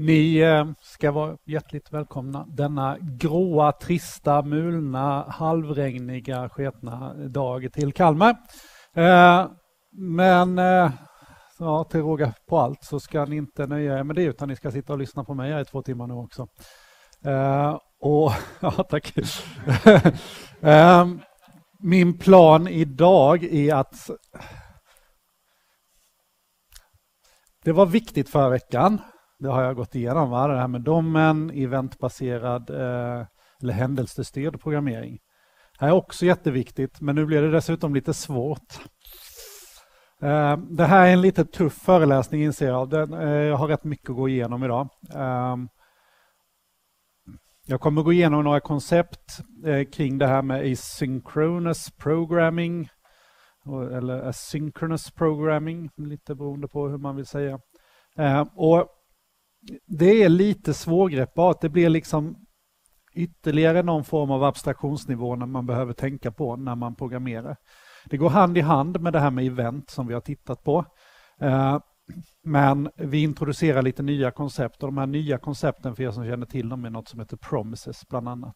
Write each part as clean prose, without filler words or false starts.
Ni ska vara hjärtligt välkomna denna gråa, trista, mulna, halvregniga, sketna dag till Kalmar. Men till råga på allt så ska ni inte nöja er med det, utan ni ska sitta och lyssna på mig här i 2 timmar nu också. Tack. Min plan idag är att det var viktigt förra veckan. Det har jag gått igenom, va? Det här med domen, eventbaserad eller händelsestyrd programmering. Det här är också jätteviktigt, men nu blir det dessutom lite svårt. Det här är en lite tuff föreläsning, inser jag. Jag har rätt mycket att gå igenom idag. Jag kommer gå igenom några koncept kring det här med asynchronous programming eller asynchronous programming, lite beroende på hur man vill säga. Och det är lite svårgreppbart. Det blir liksom ytterligare någon form av abstraktionsnivå när man behöver tänka på när man programmerar. Det går hand i hand med det här med event som vi har tittat på. Men vi introducerar lite nya koncept, och de här nya koncepten, för er som känner till dem, är något som heter promises bland annat.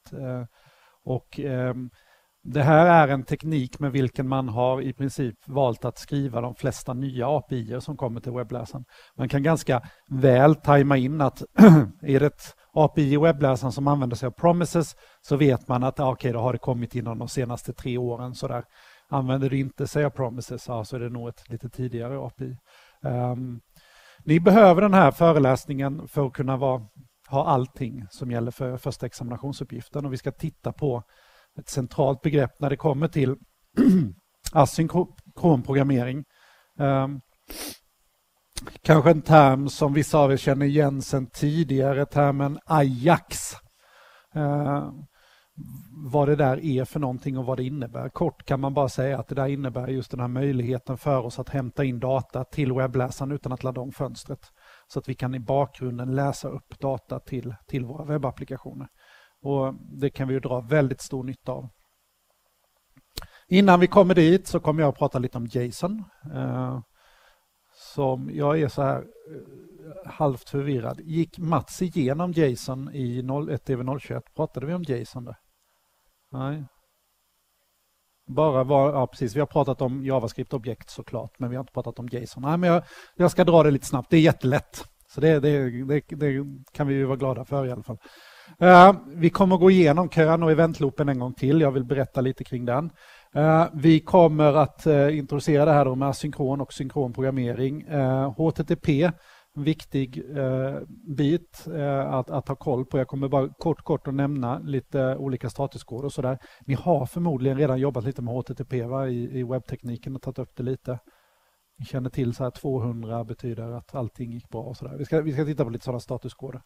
Det här är en teknik med vilken man har i princip valt att skriva de flesta nya API som kommer till webbläsaren. Man kan ganska väl tajma in att är det ett API i webbläsaren som använder sig av promises, så vet man att då har det kommit inom de senaste 3 åren. Så där. Använder du inte sig av promises, så är det nog ett lite tidigare API. Ni behöver den här föreläsningen för att kunna ha allting som gäller för första examinationsuppgiften, och vi ska titta på ett centralt begrepp när det kommer till asynkron programmering. Kanske en term som vissa av er känner igen sedan tidigare, termen Ajax. Vad det där är för någonting och vad det innebär. Kort kan man bara säga att det där innebär just den här möjligheten för oss att hämta in data till webbläsaren utan att ladda om fönstret. Så att vi kan i bakgrunden läsa upp data till våra webbapplikationer. Och det kan vi ju dra väldigt stor nytta av. Innan vi kommer dit så kommer jag att prata lite om JSON. Som jag är så här halvt förvirrad. Gick Mats igenom JSON i 1TV021? Pratade vi om JSON där? Nej. Precis. Vi har pratat om JavaScript-objekt såklart, men vi har inte pratat om JSON. Nej, men jag ska dra det lite snabbt. Det är jättelätt. Så det kan vi ju vara glada för i alla fall. Vi kommer gå igenom kön och eventloopen en gång till. Jag vill berätta lite kring den. Vi kommer att introducera det här med asynkron och synkron programmering. HTTP, en viktig bit att ha koll på. Jag kommer bara kort att nämna lite olika statuskoder och sådär. Ni har förmodligen redan jobbat lite med HTTP, va? I webbtekniken och tagit upp det lite. Ni känner till så här 200 betyder att allting gick bra och sådär. Vi ska titta på lite sådana statuskoder.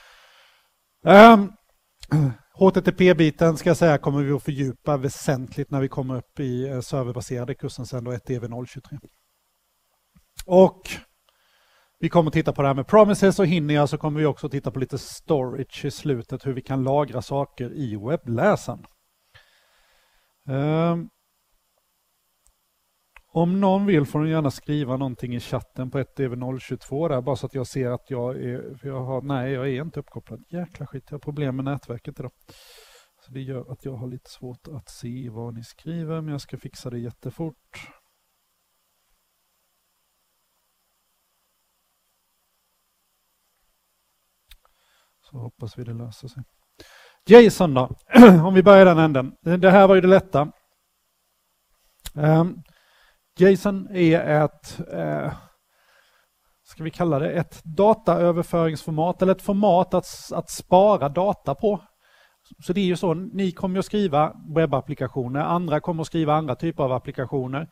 HTTP-biten ska jag säga kommer vi att fördjupa väsentligt när vi kommer upp i serverbaserade kursen sen då 1TV023. Och vi kommer att titta på det här med promises, och hinner jag så kommer vi också titta på lite storage i slutet, hur vi kan lagra saker i webbläsaren. Om någon vill får ni gärna skriva någonting i chatten på 1TV022 där, bara så att jag ser att jag är inte uppkopplad. Jäkla skit, jag har problem med nätverket idag. Så det gör att jag har lite svårt att se vad ni skriver, men jag ska fixa det jättefort. Så hoppas vi det löser sig. JSON då, om vi börjar den änden. Det här var ju det lätta. JSON är ska vi kalla det ett dataöverföringsformat, eller ett format att spara data på. Så det är ju så, ni kommer att skriva webbapplikationer, andra kommer att skriva andra typer av applikationer.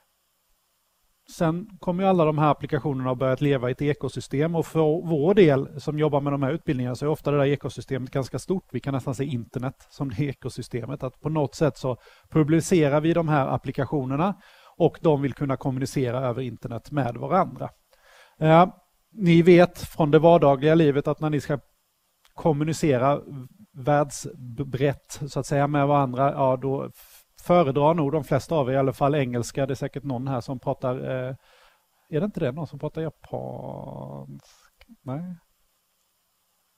Sen kommer ju alla de här applikationerna att börja leva i ett ekosystem, och för vår del som jobbar med de här utbildningarna så är ofta det där ekosystemet ganska stort. Vi kan nästan se internet som det ekosystemet, att på något sätt så publicerar vi de här applikationerna och de vill kunna kommunicera över internet med varandra. Ni vet från det vardagliga livet att när ni ska kommunicera världsbrett så att säga med varandra, då föredrar nog de flesta av er i alla fall engelska. Det är säkert någon här som pratar, är det inte det? Någon som pratar japansk? Nej.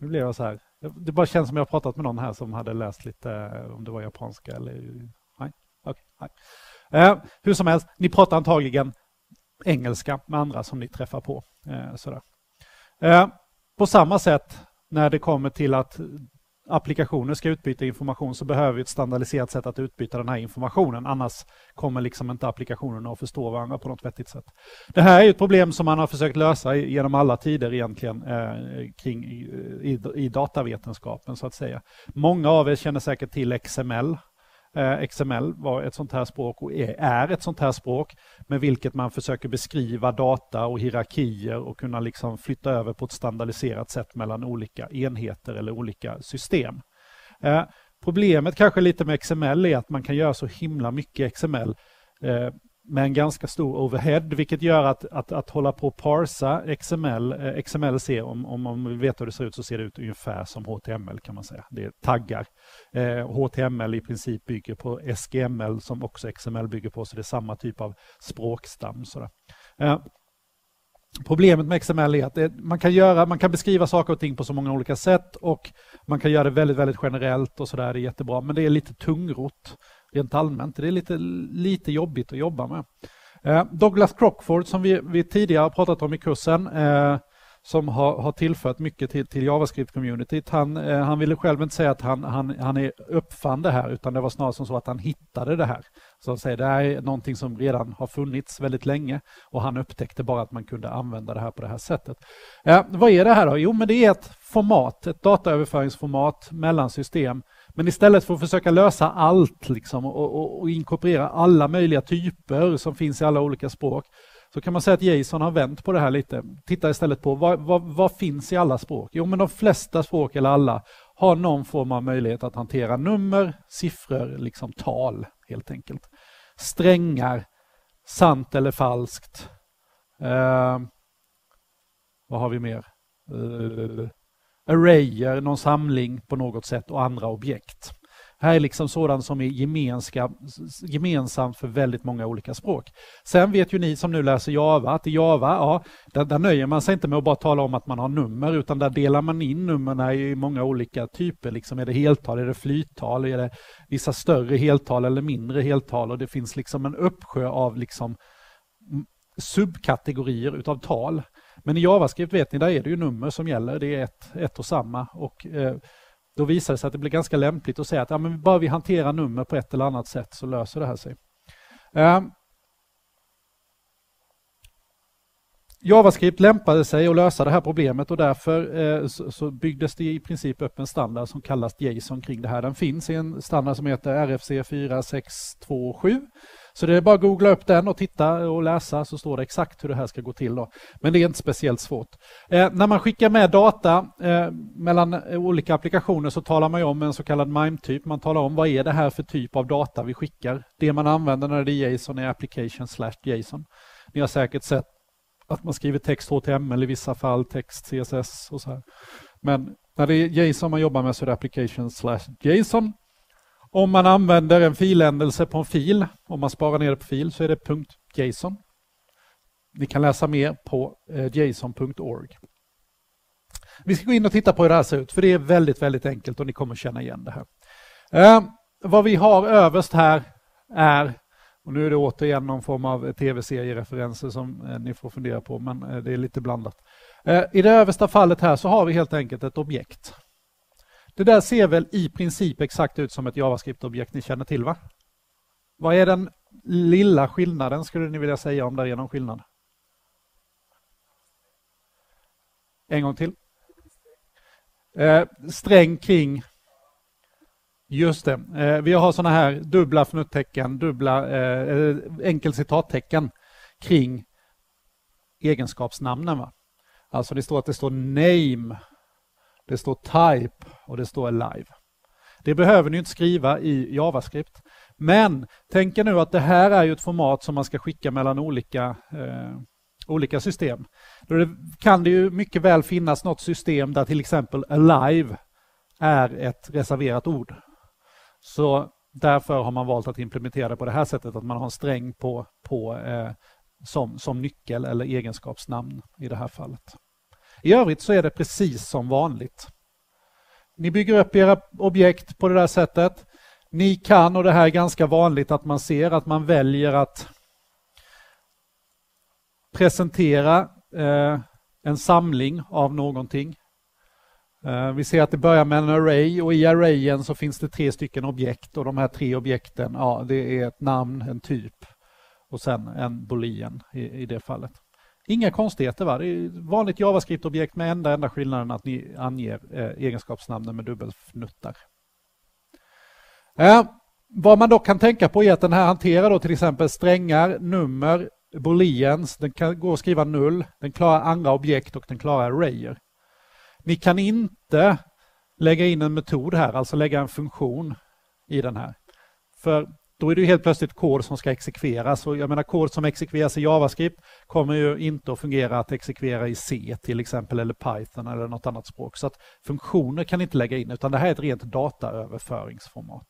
Nu blev jag så här. Det bara känns som jag har pratat med någon här som hade läst lite, om det var japanska eller... Nej, okej, nej. Hur som helst, ni pratar antagligen engelska med andra som ni träffar på. Sådär. På samma sätt när det kommer till att applikationer ska utbyta information så behöver vi ett standardiserat sätt att utbyta den här informationen. Annars kommer liksom inte applikationerna att förstå varandra på något vettigt sätt. Det här är ett problem som man har försökt lösa genom alla tider egentligen kring i datavetenskapen så att säga. Många av er känner säkert till XML. XML var ett sånt här språk och är ett sånt här språk med vilket man försöker beskriva data och hierarkier och kunna liksom flytta över på ett standardiserat sätt mellan olika enheter eller olika system. Problemet kanske lite med XML är att man kan göra så himla mycket XML med en ganska stor overhead, vilket gör att hålla på och parsa XML ser, om man vet hur det ser ut så ser det ut ungefär som HTML kan man säga. Det är taggar. HTML i princip bygger på SGML som också XML bygger på, så det är samma typ av språkstam. Problemet med XML är att man kan beskriva saker och ting på så många olika sätt och man kan göra det väldigt, väldigt generellt och sådär, det är jättebra, men det är lite tungrot rent allmänt. Det är lite jobbigt att jobba med. Douglas Crockford som vi tidigare har pratat om i kursen som har tillfört mycket till JavaScript-communityt. Han ville själv inte säga att han är uppfann det här, utan det var snarare som så att han hittade det här. Så att säga, det här är någonting som redan har funnits väldigt länge och han upptäckte bara att man kunde använda det här på det här sättet. Vad är det här då? Jo, men det är ett dataöverföringsformat mellan system. Men istället för att försöka lösa allt liksom, och inkorporera alla möjliga typer som finns i alla olika språk, så kan man säga att JSON har vänt på det här lite. Titta istället på vad finns i alla språk? Jo, men de flesta språk eller alla har någon form av möjlighet att hantera nummer, siffror, liksom tal helt enkelt. Strängar, sant eller falskt. Vad har vi mer? Arrayer, någon samling på något sätt och andra objekt. Här är liksom sådant som är gemensamt för väldigt många olika språk. Sen vet ju ni som nu läser Java att i Java, där nöjer man sig inte med att bara tala om att man har nummer, utan där delar man in numren i många olika typer. Liksom är det heltal, är det flyttal, är det vissa större heltal eller mindre heltal, och det finns liksom en uppsjö av liksom subkategorier utav tal. Men i JavaScript vet ni, där är det ju nummer som gäller, det är ett och samma, och då visar det sig att det blir ganska lämpligt att säga att men bara vi hanterar nummer på ett eller annat sätt så löser det här sig. JavaScript lämpade sig att lösa det här problemet och därför så byggdes det i princip upp en standard som kallas JSON kring det här. Den finns i en standard som heter RFC 4627. Så det är bara att googla upp den och titta och läsa, så står det exakt hur det här ska gå till då. Men det är inte speciellt svårt. När man skickar med data mellan olika applikationer så talar man ju om en så kallad MIME-typ. Man talar om vad är det här för typ av data vi skickar. Det man använder när det är JSON är application/JSON. Ni har säkert sett att man skriver text HTML i vissa fall, text CSS och så här. Men när det är JSON man jobbar med så är det application/JSON. Om man använder en filändelse på en fil, om man sparar ner det på fil, så är det .json. Ni kan läsa mer på json.org. Vi ska gå in och titta på hur det här ser ut, för det är väldigt, väldigt enkelt och ni kommer känna igen det här. Vad vi har överst här är, och nu är det återigen någon form av tv-seriereferenser som ni får fundera på, men det är lite blandat. I det översta fallet här så har vi helt enkelt ett objekt. Det där ser väl i princip exakt ut som ett JavaScript-objekt ni känner till, va? Vad är den lilla skillnaden, skulle ni vilja säga, om det är någon skillnad? En gång till. Sträng kring. Just det. Vi har såna här dubbla fnuttecken, dubbla enkelcitattecken kring egenskapsnamnen, va? Alltså det står att det står name, det står type och det står alive. Det behöver ni inte skriva i JavaScript. Men tänk er nu att det här är ju ett format som man ska skicka mellan olika system. Då kan det ju mycket väl finnas något system där till exempel alive är ett reserverat ord. Så därför har man valt att implementera det på det här sättet, att man har en sträng som nyckel eller egenskapsnamn i det här fallet. I övrigt så är det precis som vanligt. Ni bygger upp era objekt på det där sättet. Ni kan, och det här är ganska vanligt att man ser, att man väljer att presentera en samling av någonting. Vi ser att det börjar med en array, och i arrayen så finns det 3 stycken objekt, och de här 3 objekten, ja, det är ett namn, en typ och sen en boolean i det fallet. Inga konstigheter, va? Det är ett vanligt JavaScript-objekt med enda skillnaden att ni anger egenskapsnamnen med dubbelfnuttar. Vad man då kan tänka på är att den här hanterar då till exempel strängar, nummer, booleans, den kan gå och skriva null, den klarar andra objekt och den klarar arrayer. Ni kan inte lägga in en metod här, alltså lägga en funktion i den här. För då är det ju helt plötsligt kod som ska exekveras, och jag menar kod som exekveras i JavaScript kommer ju inte att fungera att exekvera i C till exempel, eller Python eller något annat språk. Så att funktioner kan inte lägga in, utan det här är ett rent dataöverföringsformat.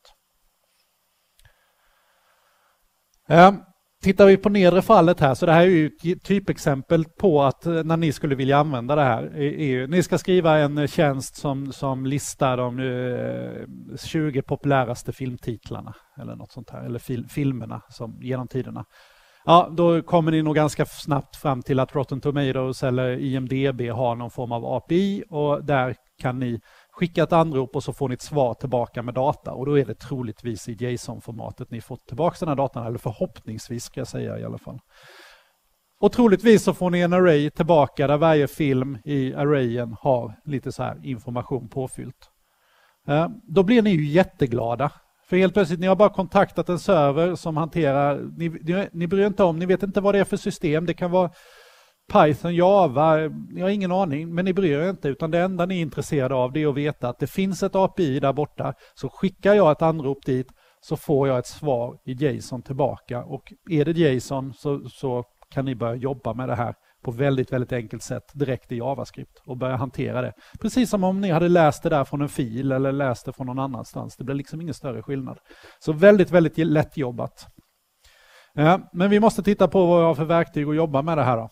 Tittar vi på nedre fallet här, så det här är ju ett typexempel på att när ni skulle vilja använda det här. Ni ska skriva en tjänst som listar de 20 populäraste filmtitlarna eller något sånt här, eller filmerna som genom tiderna. Ja, då kommer ni nog ganska snabbt fram till att Rotten Tomatoes eller IMDb har någon form av API, och där kan ni skicka ett anrop och så får ni ett svar tillbaka med data, och då är det troligtvis i JSON-formatet ni får tillbaka den här datan, eller förhoppningsvis ska jag säga i alla fall. Och troligtvis så får ni en array tillbaka där varje film i arrayen har lite så här information påfyllt. Då blir ni ju jätteglada. För helt plötsligt, ni har bara kontaktat en server som hanterar, ni bryr inte om, ni vet inte vad det är för system, det kan vara Python, Java, ni har ingen aning, men ni bryr er inte, utan det enda ni är intresserade av det är att veta att det finns ett API där borta, så skickar jag ett anrop dit så får jag ett svar i JSON tillbaka, och är det JSON så kan ni börja jobba med det här på väldigt, väldigt enkelt sätt direkt i JavaScript och börja hantera det. Precis som om ni hade läst det där från en fil eller läst det från någon annanstans. Det blir liksom ingen större skillnad. Så väldigt, väldigt lätt jobbat. Men vi måste titta på vad jag har för verktyg att jobba med det här då.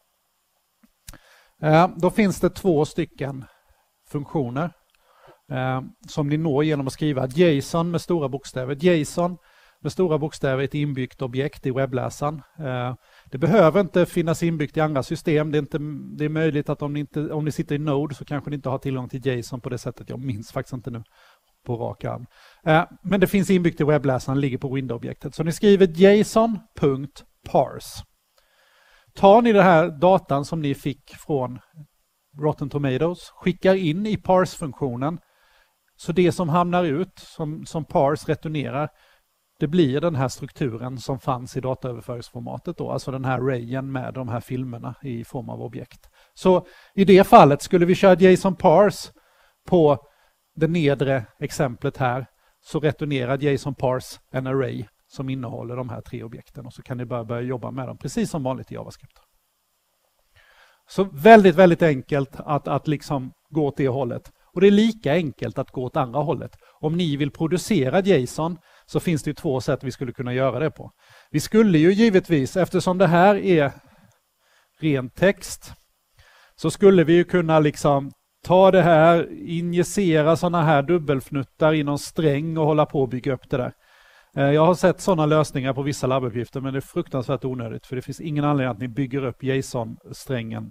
Då finns det 2 stycken funktioner som ni når genom att skriva JSON med stora bokstäver. JSON med stora bokstäver är ett inbyggt objekt i webbläsaren. Det behöver inte finnas inbyggt i andra system. Det är möjligt att om ni sitter i Node så kanske ni inte har tillgång till JSON på det sättet. Jag minns faktiskt inte nu på rak arm. Men det finns inbyggt i webbläsaren, ligger på window-objektet. Så ni skriver json.parse. Tar ni den här datan som ni fick från Rotten Tomatoes, skickar in i parse-funktionen, så det som hamnar ut, som parse returnerar, det blir den här strukturen som fanns i dataöverföringsformatet då, alltså den här arrayen med de här filmerna i form av objekt. Så i det fallet skulle vi köra JSON parse på det nedre exemplet här, så returnerar JSON parse en array som innehåller de här 3 objekten, och så kan ni börja jobba med dem precis som vanligt i JavaScript. Så väldigt, väldigt enkelt att liksom gå åt det hållet. Och det är lika enkelt att gå åt andra hållet. Om ni vill producera JSON så finns det ju 2 sätt vi skulle kunna göra det på. Vi skulle ju givetvis, eftersom det här är ren text, så skulle vi ju kunna liksom ta det här, injicera sådana här dubbelfnuttar i någon sträng och hålla på och bygga upp det där. Jag har sett sådana lösningar på vissa labbuppgifter, men det är fruktansvärt onödigt, för det finns ingen anledning att ni bygger upp JSON-strängen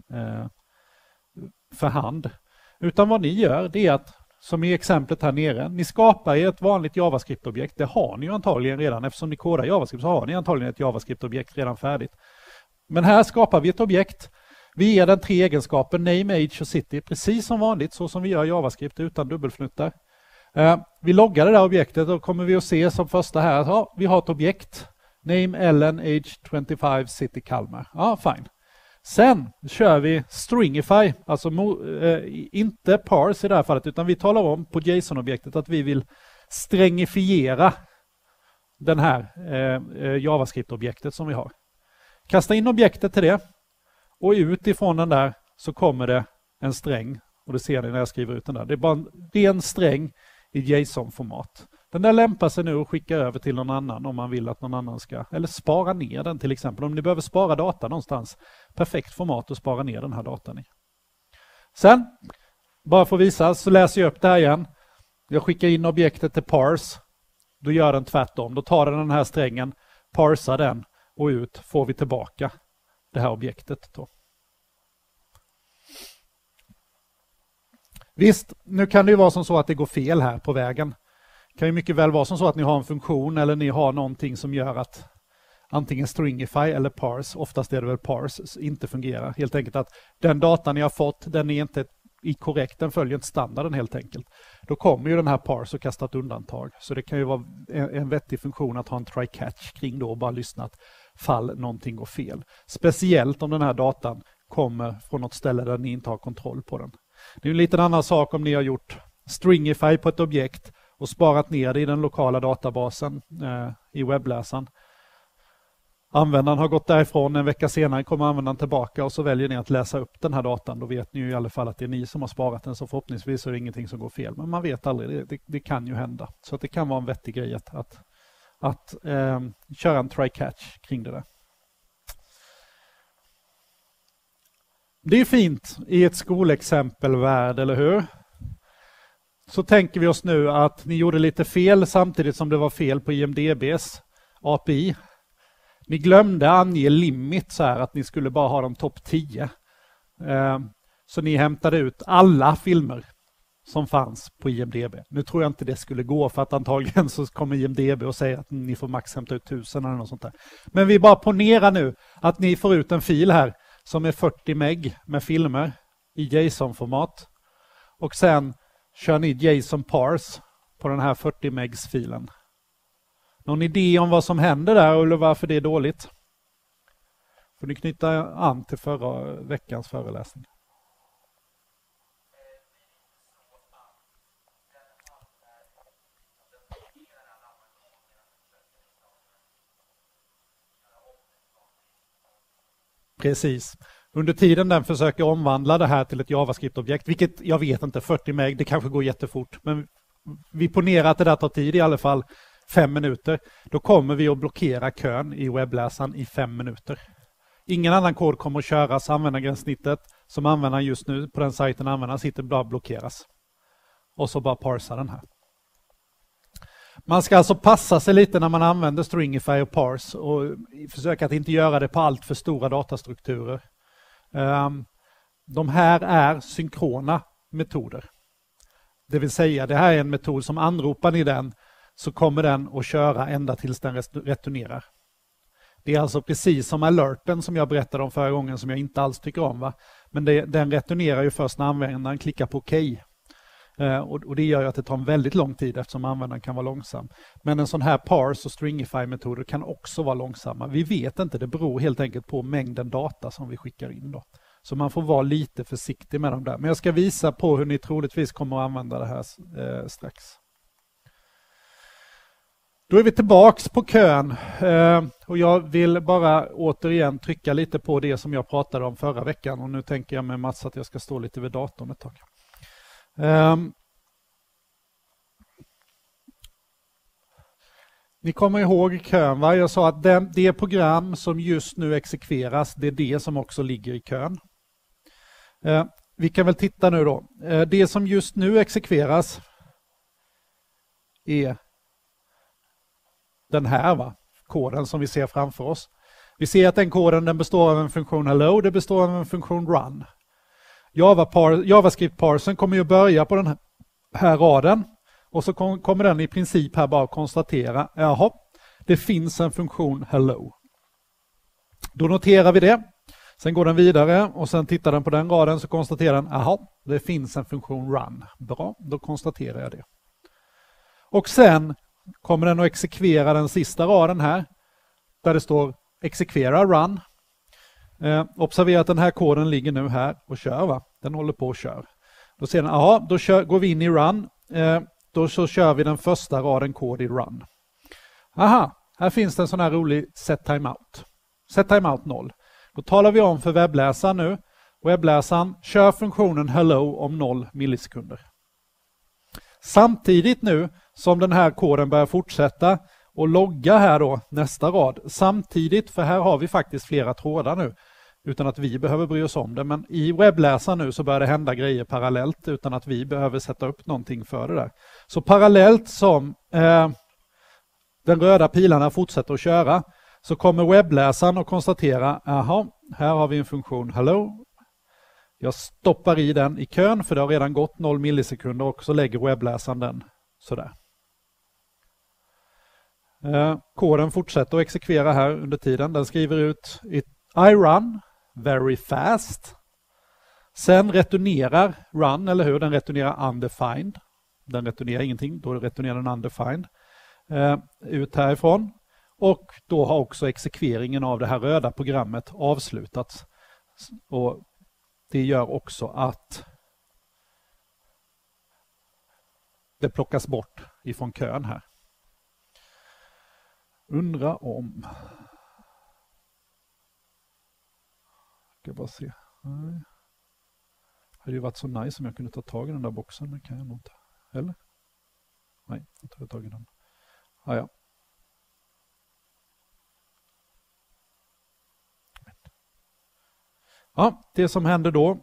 för hand. Utan vad ni gör, det är att, som i exemplet här nere, ni skapar ett vanligt JavaScript-objekt. Det har ni ju antagligen redan, eftersom ni kodar JavaScript så har ni antagligen ett JavaScript-objekt redan färdigt. Men här skapar vi ett objekt. Vi ger den 3 egenskaper, name, age och city, precis som vanligt, så som vi gör JavaScript utan dubbelfnuttar. Vi loggar det där objektet, och kommer vi att se som första här att vi har ett objekt. Name Ellen, age 25, city Kalmar. Ja, fine. Sen kör vi stringify, alltså inte parse i det här fallet, utan vi talar om på JSON-objektet att vi vill stringifiera den här JavaScript-objektet som vi har. Kasta in objektet till det, och utifrån den där så kommer det en sträng, och det ser ni när jag skriver ut den där. Det är bara en ren sträng i JSON-format. Den där lämpar sig nu att skicka över till någon annan om man vill att någon annan ska, eller spara ner den till exempel. Om ni behöver spara data någonstans, perfekt format att spara ner den här datan i. Sen bara för att visa så läser jag upp det här igen. Jag skickar in objektet till parse. Då gör den tvärtom. Då tar den här strängen, parsar den och ut får vi tillbaka det här objektet då. Visst, nu kan det ju vara som så att det går fel här på vägen. Det kan ju mycket väl vara som så att ni har en funktion eller ni har någonting som gör att antingen stringify eller parse, oftast är det väl parse, inte fungerar. Helt enkelt att den datan ni har fått, den är inte korrekt, den följer inte standarden helt enkelt. Då kommer ju den här parse och kastar ett undantag. Så det kan ju vara en vettig funktion att ha en try-catch kring då och bara lyssna att fall någonting går fel. Speciellt om den här datan kommer från något ställe där ni inte har kontroll på den. Det är en liten annan sak om ni har gjort stringify på ett objekt och sparat ner det i den lokala databasen i webbläsaren. Användaren har gått därifrån, en vecka senare kommer användaren tillbaka och så väljer ni att läsa upp den här datan. Då vet ni ju i alla fall att det är ni som har sparat den, så förhoppningsvis är det ingenting som går fel. Men man vet aldrig, det kan ju hända. Så att det kan vara en vettig grej att köra en try-catch kring det där. Det är fint i ett skolexempelvärld, eller hur? Så tänker vi oss nu att ni gjorde lite fel samtidigt som det var fel på IMDb's API. Ni glömde ange limit så här att ni skulle bara ha de topp 10. Så ni hämtade ut alla filmer som fanns på IMDb. Nu tror jag inte det skulle gå för att antagligen så kommer IMDb och säger att ni får max hämta ut 1000 eller något sånt där. Men vi bara ponerar nu att ni får ut en fil här som är 40 meg med filmer i JSON-format. Och sen kör ni JSON parse på den här 40 megs filen. Någon idé om vad som händer där eller varför det är dåligt? Får ni knyta an till förra veckans föreläsning. Precis. Under tiden den försöker omvandla det här till ett JavaScript-objekt, vilket jag vet inte, 40 meg, det kanske går jättefort. Men vi ponerar att det där tar tid i alla fall 5 minuter. Då kommer vi att blockera kön i webbläsaren i 5 minuter. Ingen annan kod kommer att köras, användargränssnittet som användaren just nu på den sajten användaren sitter bara blockeras. Och så bara parsa den här. Man ska alltså passa sig lite när man använder stringify och parse och försöka att inte göra det på allt för stora datastrukturer. De här är synkrona metoder. Det vill säga det här är en metod som anropar ni den så kommer den att köra ända tills den returnerar. Det är alltså precis som alerten som jag berättade om förra gången som jag inte alls tycker om. Va? Men den returnerar ju först när användaren klickar på OK. Och det gör ju att det tar en väldigt lång tid eftersom användaren kan vara långsam. Men en sån här parse och stringify-metoder kan också vara långsamma. Vi vet inte, det beror helt enkelt på mängden data som vi skickar in då. Så man får vara lite försiktig med dem där. Men jag ska visa på hur ni troligtvis kommer att använda det här strax. Då är vi tillbaks på kön och jag vill bara återigen trycka lite på det som jag pratade om förra veckan. Och nu tänker jag med Mats att jag ska stå lite vid datorn ett tag. Ni kommer ihåg kön, va? Jag sa att det program som just nu exekveras, det är det som också ligger i kön. Vi kan väl titta nu då. Det som just nu exekveras är den här, va? Koden som vi ser framför oss. Vi ser att den koden den består av en funktion hello, det består av en funktion run. JavaScript-parsen kommer ju börja på den här raden och så kommer den i princip här bara konstatera, jaha, det finns en funktion hello. Då noterar vi det. Sen går den vidare och sen tittar den på den raden så konstaterar den, jaha, det finns en funktion run. Bra, då konstaterar jag det. Och sen kommer den att exekvera den sista raden här där det står exekvera run. Observera att den här koden ligger nu här och kör, va? Den håller på och kör. Då ser den, aha, då går vi in i run. Då så kör vi den första raden kod i run. Aha, här finns det en sån här rolig set timeout. Set timeout 0. Då talar vi om för webbläsaren nu. Webbläsaren kör funktionen hello om 0 millisekunder. Samtidigt nu som den här koden börjar fortsätta och logga här då nästa rad. Samtidigt, för här har vi faktiskt flera trådar nu. utan att vi behöver bry oss om det. Men i webbläsaren nu så börjar det hända grejer parallellt utan att vi behöver sätta upp någonting för det där. Så parallellt som den röda pilarna fortsätter att köra så kommer webbläsaren att konstatera, aha, här har vi en funktion hello. Jag stoppar i den i kön för det har redan gått 0 millisekunder och så lägger webbläsaren den sådär. Koden fortsätter att exekvera här under tiden. Den skriver ut I run very fast. Sen returnerar run, eller hur? Den returnerar undefined. Den returnerar ingenting, då returnerar den undefined. Ut härifrån. Och då har också exekveringen av det här röda programmet avslutats. Och det gör också att det plockas bort ifrån kön här. Undra om... Ska bara se. Nej. Det hade ju varit så nice om jag kunde ta tag i den där boxen, men kan jag nog inte. Eller? Nej, jag tar tag i den. Ja. Ja, det som händer då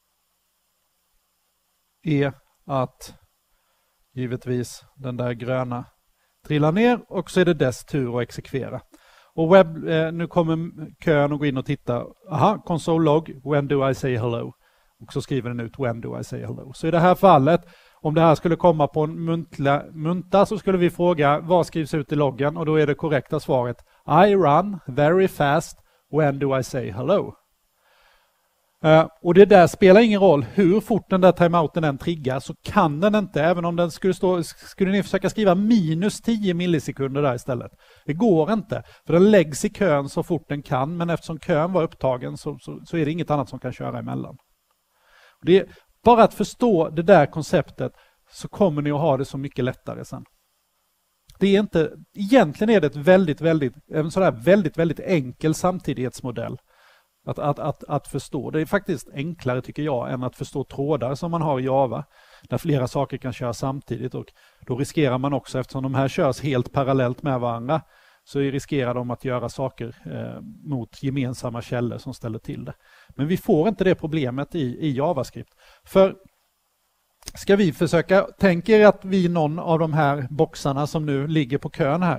är att givetvis den där gröna trillar ner och så är det dess tur att exekvera. Och nu kommer kön och gå in och titta. Aha, console log, when do I say hello? Och så skriver den ut when do I say hello. Så i det här fallet, om det här skulle komma på en munta så skulle vi fråga vad skrivs ut i loggen och då är det korrekta svaret I run very fast, when do I say hello? Och det där spelar ingen roll hur fort den där timeouten än triggar så kan den inte, även om den skulle ni försöka skriva minus 10 millisekunder där istället. Det går inte, för den läggs i kön så fort den kan, men eftersom kön var upptagen så är det inget annat som kan köra emellan. Det är bara att förstå det där konceptet så kommer ni att ha det så mycket lättare sen. Det är inte, egentligen är det en sån här väldigt enkel samtidighetsmodell. Att förstå. Det är faktiskt enklare tycker jag än att förstå trådar som man har i Java. Där flera saker kan köra samtidigt och då riskerar man också, eftersom de här körs helt parallellt med varandra, så riskerar de att göra saker mot gemensamma källor som ställer till det. Men vi får inte det problemet i JavaScript. För ska vi försöka, tänk er att vi någon av de här boxarna som nu ligger på kön här.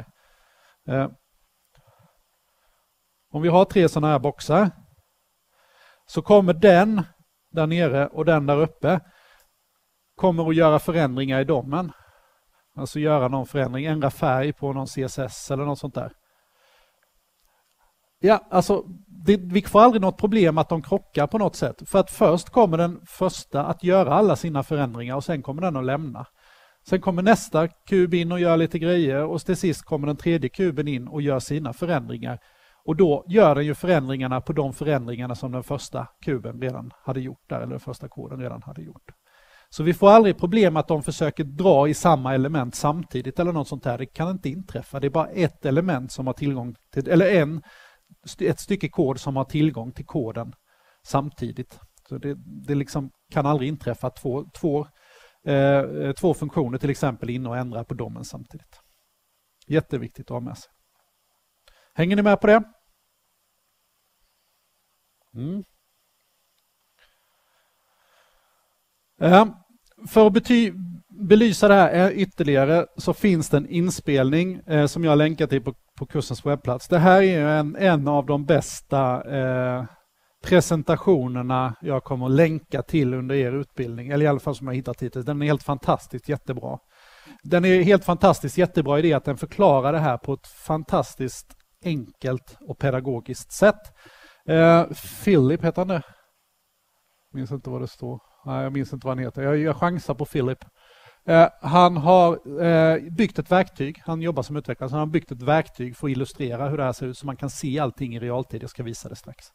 Om vi har 3 sådana här boxar så kommer den där nere och den där uppe kommer att göra förändringar i domen. Alltså göra någon förändring, ändra färg på någon CSS eller något sånt där. Ja, alltså vi får aldrig något problem att de krockar på något sätt. För att först kommer den första att göra alla sina förändringar och sen kommer den att lämna. Sen kommer nästa kub in och gör lite grejer och till sist kommer den tredje kuben in och gör sina förändringar. Och då gör den ju förändringarna på de förändringarna som den första kuben redan hade gjort där, eller den första koden redan hade gjort. Så vi får aldrig problem att de försöker dra i samma element samtidigt eller något sånt här. Det kan inte inträffa. Det är bara ett element som har tillgång till, eller ett stycke kod som har tillgång till koden samtidigt. Så det liksom kan aldrig inträffa att två funktioner till exempel in och ändra på domen samtidigt. Jätteviktigt att ha med sig. Hänger ni med på det? För att belysa det här ytterligare så finns det en inspelning som jag länkar till på kursens webbplats. Det här är en av de bästa presentationerna jag kommer att länka till under er utbildning, eller i alla fall som jag hittat hittills. Den är helt fantastiskt jättebra. Den är helt fantastiskt jättebra i det att den förklarar det här på ett fantastiskt enkelt och pedagogiskt sätt. Philip heter han det? Jag minns inte vad det står. Nej, jag minns inte vad han heter. Jag chansar på Philip. Han har byggt ett verktyg. Han jobbar som utvecklare, så han har byggt ett verktyg för att illustrera hur det här ser ut så man kan se allting i realtid. Jag ska visa det strax.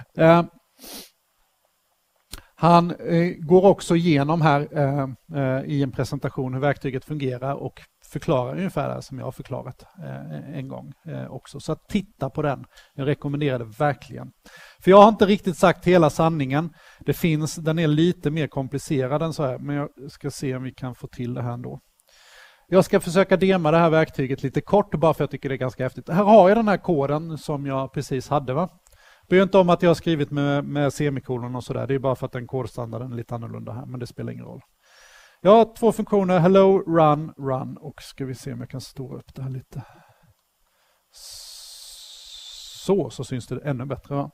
Han går också igenom här i en presentation hur verktyget fungerar och förklarar ungefär det som jag har förklarat en gång också. Så titta på den. Jag rekommenderar det verkligen. För jag har inte riktigt sagt hela sanningen. Den är lite mer komplicerad än så här, men jag ska se om vi kan få till det här ändå. Jag ska försöka dema det här verktyget lite kort bara för jag tycker det är ganska häftigt. Här har jag den här koden som jag precis hade, va? Bry inte om att jag har skrivit med semikolon och sådär. Det är bara för att den kodstandarden är lite annorlunda här, men det spelar ingen roll. Jag har 2 funktioner, hello, run och ska vi se om jag kan stora upp det här lite. Så syns det ännu bättre. Va?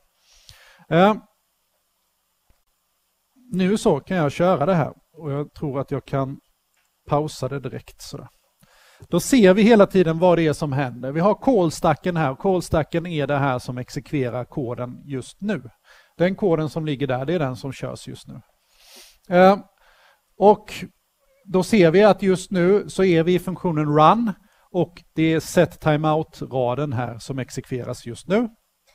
Nu så kan jag köra det här och jag tror att jag kan pausa det direkt sådär. Då ser vi hela tiden vad det är som händer. Vi har callstacken här. Callstacken är det här som exekverar koden just nu. Den koden som ligger där, det är den som körs just nu. Och då ser vi att just nu så är vi i funktionen run och det är set timeout-raden här som exekveras just nu.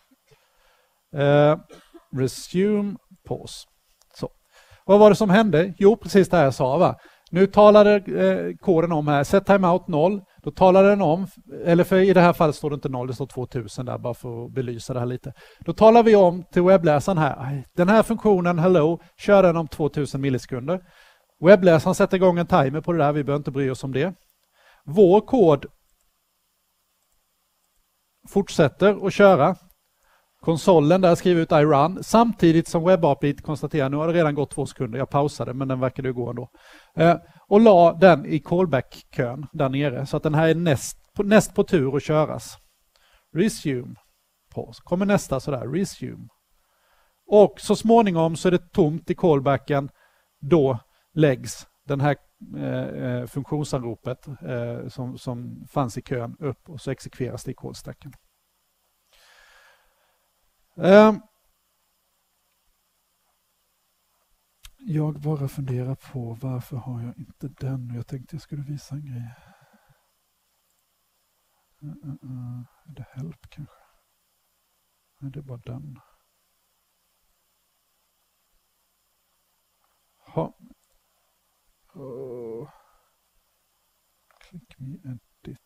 Resume, pause. Så. Vad var det som hände? Jo, precis det här jag sa, va? Nu talade koden om här, set timeout 0. Då talade den om, eller för i det här fallet står det inte 0, det står 2000 där bara för att belysa det här lite. Då talar vi om till webbläsaren här, den här funktionen hello, kör den om 2000 millisekunder. Webbläsaren sätter igång en timer på det där, vi behöver inte bry oss om det. Vår kod fortsätter att köra. Konsolen där skriver ut I run samtidigt som WebAPI konstaterar nu har det redan gått 2 sekunder. Jag pausade men den verkade ju gå ändå. Och la den i callback-kön där nere så att den här är näst på tur att köras. Resume. Pause. Kommer nästa sådär. Resume. Och så småningom så är det tomt i callbacken. Då läggs den här funktionsanropet som fanns i kön upp och så exekveras det i callstacken. Jag bara funderar på varför har jag inte den? Jag tänkte jag skulle visa en grej. Är det help kanske? Nej, det är bara den. Ha. Click me edit.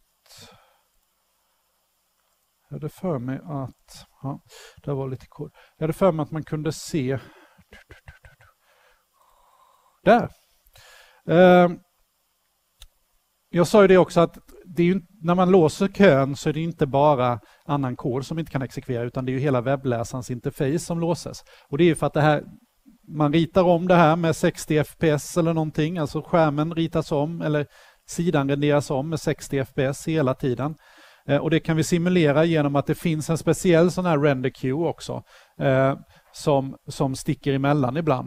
Jag hade för mig att det var lite kod. Jag hade för mig att man kunde se där. Jag sa ju det också att det är ju, när man låser kön så är det inte bara annan kod som inte kan exekvera utan det är ju hela webbläsarens interface som låses. Och det är ju för att det här, man ritar om det här med 60 fps eller någonting, alltså skärmen ritas om eller sidan renderas om med 60 fps hela tiden. Och det kan vi simulera genom att det finns en speciell sån här render queue också som sticker emellan ibland.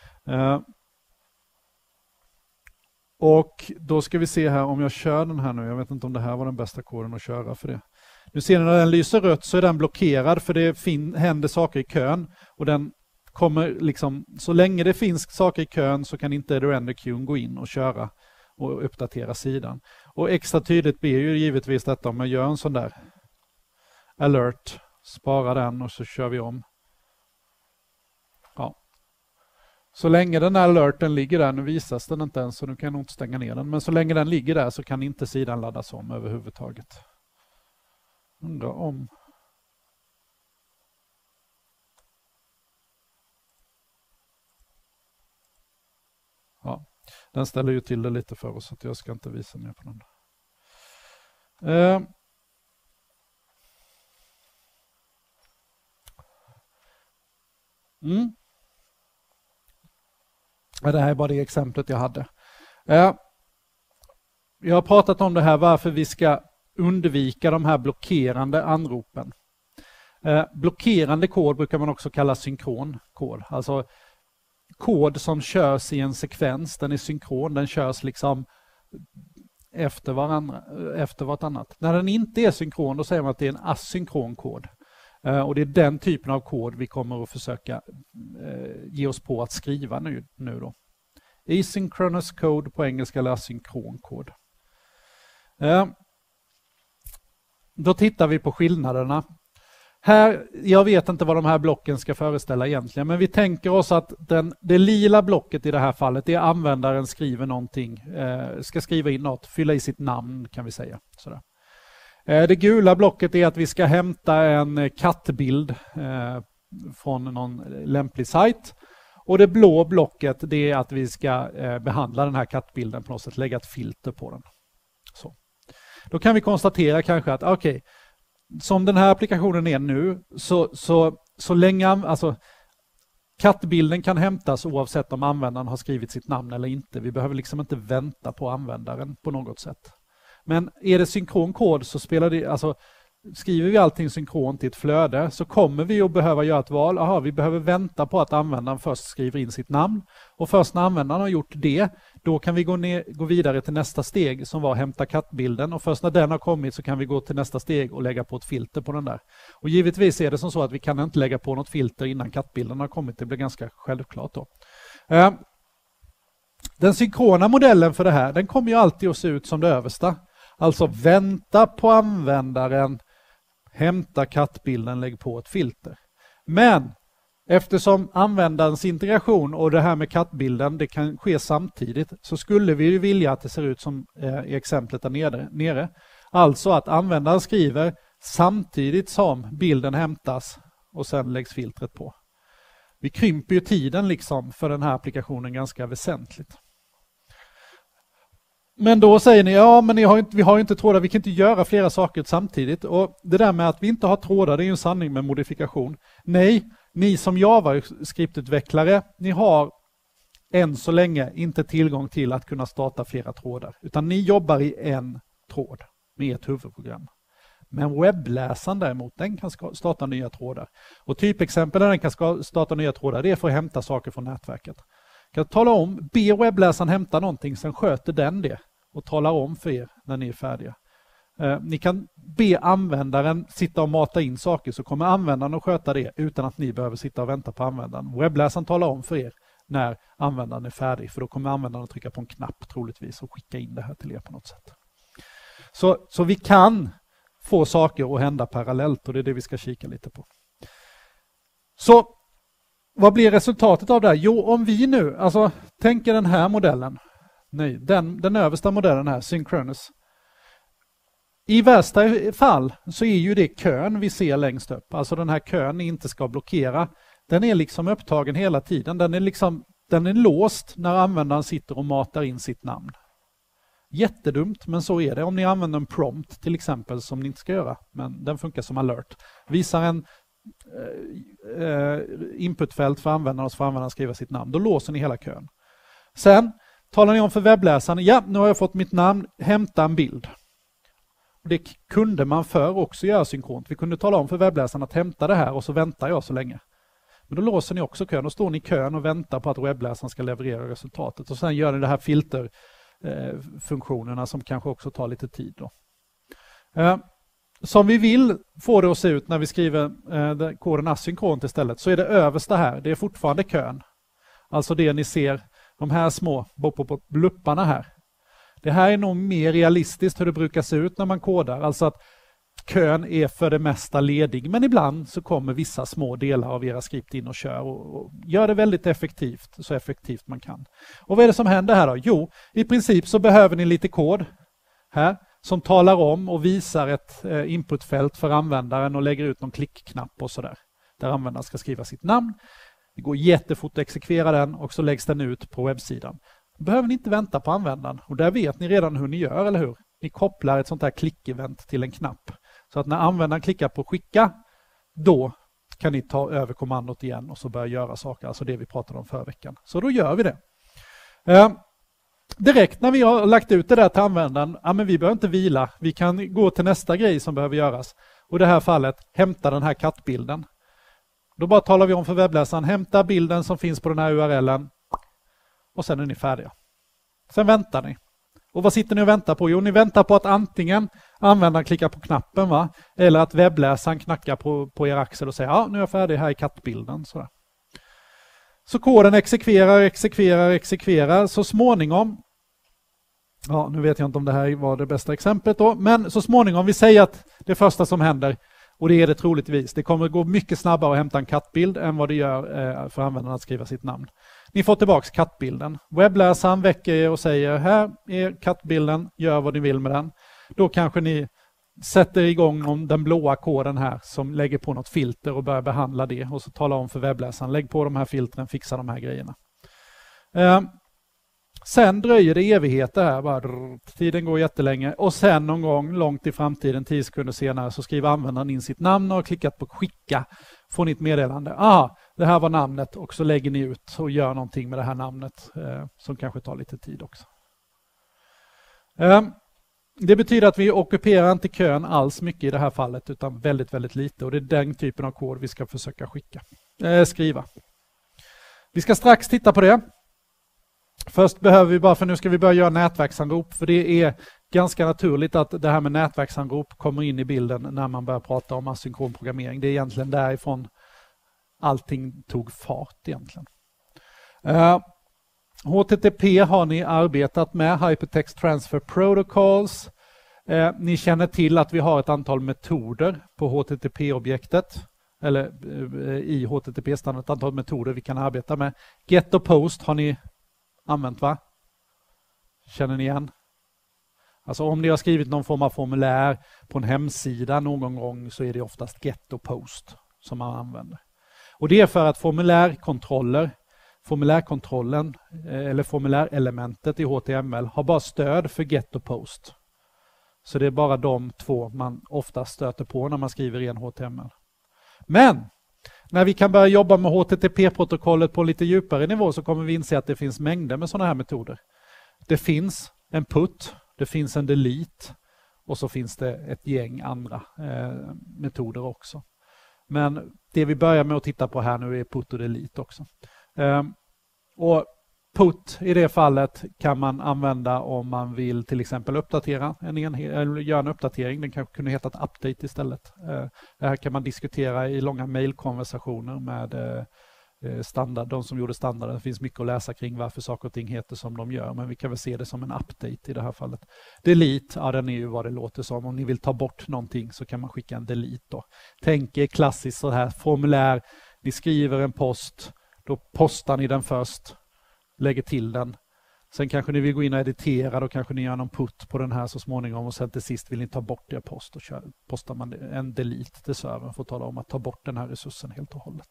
Och då ska vi se här om jag kör den här nu. Jag vet inte om det här var den bästa koden att köra för det. Nu ser ni när den lyser rött så är den blockerad för det händer saker i kön. Och den kommer liksom, så länge det finns saker i kön så kan inte render queuen gå in och köra och uppdatera sidan. Och extra tydligt blir ju givetvis detta om jag gör en sån där alert. Spara den och så kör vi om. Ja. Så länge den här alerten ligger där, nu visas den inte ens så nu kan jag nog inte stänga ner den. Men så länge den ligger där så kan inte sidan laddas om överhuvudtaget. Undrar om... Ja, den ställer ju till det lite för oss så att jag ska inte visa mer på den. Det här är bara det exemplet jag hade. Jag har pratat om det här varför vi ska undvika de här blockerande anropen. Blockerande kod brukar man också kalla synkron kod. Alltså kod som körs i en sekvens, den är synkron, den körs liksom efter vartannat. När den inte är synkron då säger man att det är en asynkron kod. Och det är den typen av kod vi kommer att försöka ge oss på att skriva nu då. Asynchronous code på engelska eller asynkron kod. Då tittar vi på skillnaderna. Här, jag vet inte vad de här blocken ska föreställa egentligen, men vi tänker oss att det lila blocket i det här fallet är användaren skriver någonting, ska skriva in något, fylla i sitt namn kan vi säga. Sådär. Det gula blocket är att vi ska hämta en kattbild från någon lämplig sajt. Och det blå blocket det är att vi ska behandla den här kattbilden på något sätt, lägga ett filter på den. Så. Då kan vi konstatera kanske att okej, som den här applikationen är nu så så länge, alltså kattbilden kan hämtas oavsett om användaren har skrivit sitt namn eller inte. Vi behöver liksom inte vänta på användaren på något sätt. Men är det synkron kod så spelar det, alltså skriver vi allting synkront i ett flöde så kommer vi att behöva göra ett val. Aha, vi behöver vänta på att användaren först skriver in sitt namn. Och först när användaren har gjort det, då kan vi gå vidare till nästa steg som var hämta kattbilden. Och först när den har kommit så kan vi gå till nästa steg och lägga på ett filter på den där. Och givetvis är det som så att vi kan inte lägga på något filter innan kattbilden har kommit. Det blir ganska självklart då. Den synkrona modellen för det här, den kommer ju alltid att se ut som det översta. Alltså vänta på användaren, hämta kattbilden, lägg på ett filter. Men eftersom användarens integration och det här med kattbilden, det kan ske samtidigt, så skulle vi ju vilja att det ser ut som i exemplet där nere. Alltså att användaren skriver samtidigt som bilden hämtas och sen läggs filtret på. Vi krymper ju tiden liksom för den här applikationen ganska väsentligt. Men då säger ni, ja men vi har ju inte trådar, vi kan inte göra flera saker samtidigt. Och det där med att vi inte har trådar, det är ju en sanning med modifikation. Nej, ni som JavaScript-utvecklare, ni har än så länge inte tillgång till att kunna starta flera trådar. Utan ni jobbar i en tråd med ett huvudprogram. Men webbläsaren däremot, den kan starta nya trådar. Och typexempel där den kan starta nya trådar, det är för att hämta saker från nätverket. Kan tala om, be webbläsaren hämta någonting, sen sköter den det och talar om för er när ni är färdiga. Ni kan be användaren sitta och mata in saker, så kommer användaren att sköta det utan att ni behöver sitta och vänta på användaren. Webbläsaren talar om för er när användaren är färdig, för då kommer användaren att trycka på en knapp troligtvis och skicka in det här till er på något sätt. Så vi kan få saker att hända parallellt och det är det vi ska kika lite på. Så vad blir resultatet av det här? Jo, om vi nu, alltså tänker den här modellen, nej, den översta modellen här, Synchronous. I värsta fall så är ju det kön vi ser längst upp, alltså den här kön ni inte ska blockera, den är liksom upptagen hela tiden, den är låst när användaren sitter och matar in sitt namn. Jättedumt, men så är det. Om ni använder en prompt till exempel, som ni inte ska göra, men den funkar som alert. Visar en inputfält för användaren och så får användaren skriva sitt namn. Då låser ni hela kön. Sen talar ni om för webbläsaren, ja, nu har jag fått mitt namn, hämta en bild. Det kunde man förr också göra synkront. Vi kunde tala om för webbläsaren att hämta det här och så väntar jag så länge. Men då låser ni också kön och står ni i kön och väntar på att webbläsaren ska leverera resultatet. Och sen gör ni det här filterfunktionerna som kanske också tar lite tid då. Som vi vill få det att se ut när vi skriver koden asynkront istället, så är det översta här, det är fortfarande kön. Alltså det ni ser, de här små blupparna här. Det här är nog mer realistiskt hur det brukar se ut när man kodar. Alltså att kön är för det mesta ledig, men ibland så kommer vissa små delar av era skript in och kör och gör det väldigt effektivt, så effektivt man kan. Och vad är det som händer här då? Jo, i princip så behöver ni lite kod här som talar om och visar ett inputfält för användaren och lägger ut någon klickknapp och sådär. Där användaren ska skriva sitt namn. Det går jättefort att exekvera den och så läggs den ut på webbsidan. Då behöver ni inte vänta på användaren och där vet ni redan hur ni gör, eller hur? Ni kopplar ett sånt här klickevent till en knapp. Så att när användaren klickar på skicka, då kan ni ta över kommandot igen och så börja göra saker, alltså det vi pratade om förra veckan. Så då gör vi det. Direkt när vi har lagt ut det där till användaren, ja, men vi behöver inte vila, vi kan gå till nästa grej som behöver göras. Och i det här fallet, hämta den här kattbilden. Då bara talar vi om för webbläsaren, hämta bilden som finns på den här URLen och sen är ni färdiga. Sen väntar ni. Och vad sitter ni och väntar på? Jo, ni väntar på att antingen användaren klickar på knappen, va? Eller att webbläsaren knackar på er axel och säger, ja, nu är jag färdig här i kattbilden. Sådär. Så koden exekverar. Så småningom, ja, nu vet jag inte om det här var det bästa exemplet då, men så småningom, vi säger att det första som händer, och det är det troligtvis, det kommer gå mycket snabbare att hämta en kattbild än vad det gör för användaren att skriva sitt namn. Ni får tillbaka kattbilden. Webbläsaren väcker er och säger, här är kattbilden, gör vad ni vill med den. Då kanske ni sätter igång den blåa koden här som lägger på något filter och börjar behandla det och så talar om för webbläsaren, lägg på de här filtren, fixa de här grejerna. Sen dröjer det evigheter här, bara, tiden går jättelänge och sen någon gång långt i framtiden, 10 sekunder senare, så skriver användaren in sitt namn och har klickat på skicka. får ni ett meddelande. Aha, det här var namnet, och så lägger ni ut och gör någonting med det här namnet som kanske tar lite tid också. Det betyder att vi ockuperar inte kön alls mycket i det här fallet, utan väldigt, väldigt lite, och det är den typen av kod vi ska försöka skriva. Vi ska strax titta på det. Först behöver vi bara, för nu ska vi börja göra nätverksanrop, för det är ganska naturligt att det här med nätverksanrop kommer in i bilden när man börjar prata om asynkron programmering. Det är egentligen därifrån allting tog fart egentligen. HTTP har ni arbetat med, Hypertext Transfer Protocols. Ni känner till att vi har ett antal metoder på HTTP-objektet, eller i HTTP-standard ett antal metoder vi kan arbeta med. Get och post har ni använt, va? Känner ni igen? Alltså om ni har skrivit någon form av formulär på en hemsida någon gång, så är det oftast get och post som man använder. Och det är för att formulärkontrollen eller formulärelementet i HTML har bara stöd för get och post. Så det är bara de två man ofta stöter på när man skriver ren HTML. Men när vi kan börja jobba med HTTP-protokollet på lite djupare nivå, så kommer vi inse att det finns mängder med sådana här metoder. Det finns en put, det finns en delete, och så finns det ett gäng andra metoder också. Men det vi börjar med att titta på här nu är put och delete också. Och put i det fallet kan man använda om man vill till exempel uppdatera eller göra en uppdatering. Den kanske kunde heta ett update istället. Det här kan man diskutera i långa mejlkonversationer med de som gjorde standarden. Det finns mycket att läsa kring varför saker och ting heter som de gör, men vi kan väl se det som en update i det här fallet. Delete, ja, den är ju vad det låter som. Om ni vill ta bort någonting så kan man skicka en delete då. Tänk er klassiskt så här formulär, ni skriver en post, då postar ni den först, lägger till den. Sen kanske ni vill gå in och editera, då kanske ni gör någon put på den här så småningom, och sen till sist vill ni ta bort er post, och postar man en delete till servern för att tala om att ta bort den här resursen helt och hållet.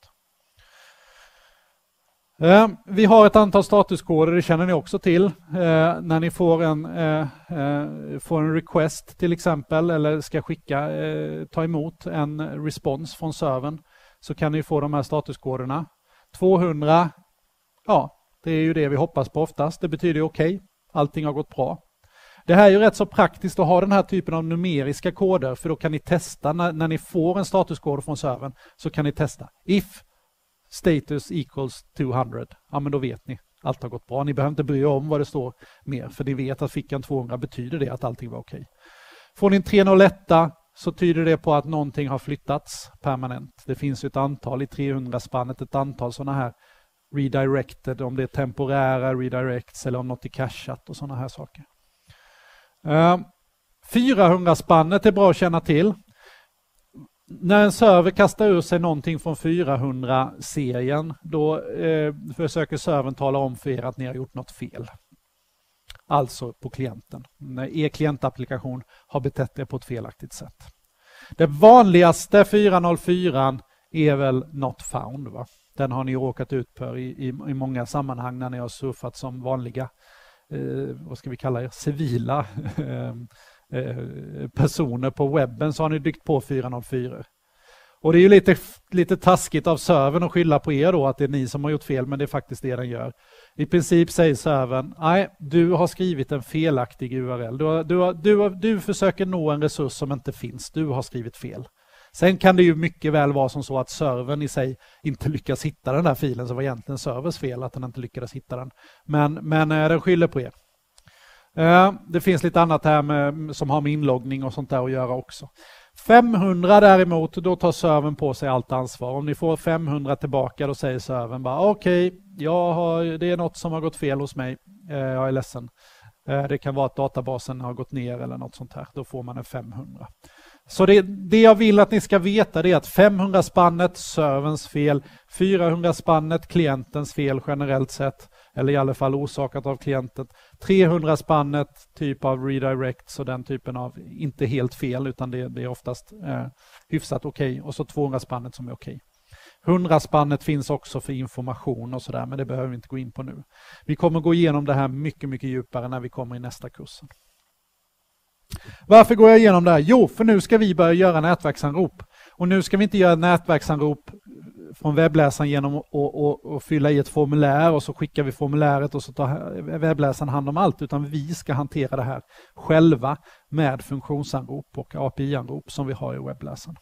Vi har ett antal statuskoder, det känner ni också till. När ni får en request till exempel, eller ska ta emot en respons från servern, så kan ni få de här statuskoderna. 200, ja, det är ju det vi hoppas på oftast. Det betyder okej, allting har gått bra. Det här är ju rätt så praktiskt att ha den här typen av numeriska koder, för då kan ni testa när ni får en statuskod från servern, så kan ni testa. If status equals 200, ja men då vet ni, allt har gått bra. Ni behöver inte bry er om vad det står mer, för ni vet att fickan 200 betyder det att allting var okej. Får ni en 301, så tyder det på att någonting har flyttats permanent. Det finns ett antal i 300-spannet, ett antal sådana här redirected, om det är temporära redirects eller om något är cachat och sådana här saker. 400-spannet är bra att känna till. När en server kastar ur sig någonting från 400-serien, då försöker servern tala om för er att ni har gjort något fel. Alltså på klienten. När er klientapplikation har betett er på ett felaktigt sätt. Det vanligaste 404 är väl not found, va? Den har ni råkat ut för i många sammanhang när ni har surfat som vanliga, vad ska vi kalla er, civila personer på webben, så har ni dykt på 404. Och det är ju lite taskigt av servern att skylla på er då, att det är ni som har gjort fel, men det är faktiskt det den gör. I princip säger servern, nej, du har skrivit en felaktig URL. Du försöker nå en resurs som inte finns. Du har skrivit fel. Sen kan det ju mycket väl vara som så att servern i sig inte lyckas hitta den där filen, så var egentligen servers fel att den inte lyckades hitta den. Men den skyller på er. Det finns lite annat här som har med inloggning och sånt där att göra också. 500 däremot, då tar servern på sig allt ansvar. Om ni får 500 tillbaka, då säger servern bara okej, det är något som har gått fel hos mig. Jag är ledsen. Det kan vara att databasen har gått ner eller något sånt här. Då får man en 500. Så det jag vill att ni ska veta, det är att 500-spannet serverns fel, 400-spannet klientens fel generellt sett, eller i alla fall orsakat av klienten. 300-spannet typ av redirects och den typen av, inte helt fel, utan det är oftast hyfsat okej. Och så 200-spannet som är okej. 100-spannet finns också för information och sådär, men det behöver vi inte gå in på nu. Vi kommer gå igenom det här mycket, mycket djupare när vi kommer i nästa kursen. Varför går jag igenom det här? Jo, för nu ska vi börja göra nätverksanrop. Och nu ska vi inte göra nätverksanrop från webbläsaren genom att fylla i ett formulär och så skickar vi formuläret och så tar webbläsaren hand om allt, utan vi ska hantera det här själva med funktionsanrop och API-anrop som vi har i webbläsaren.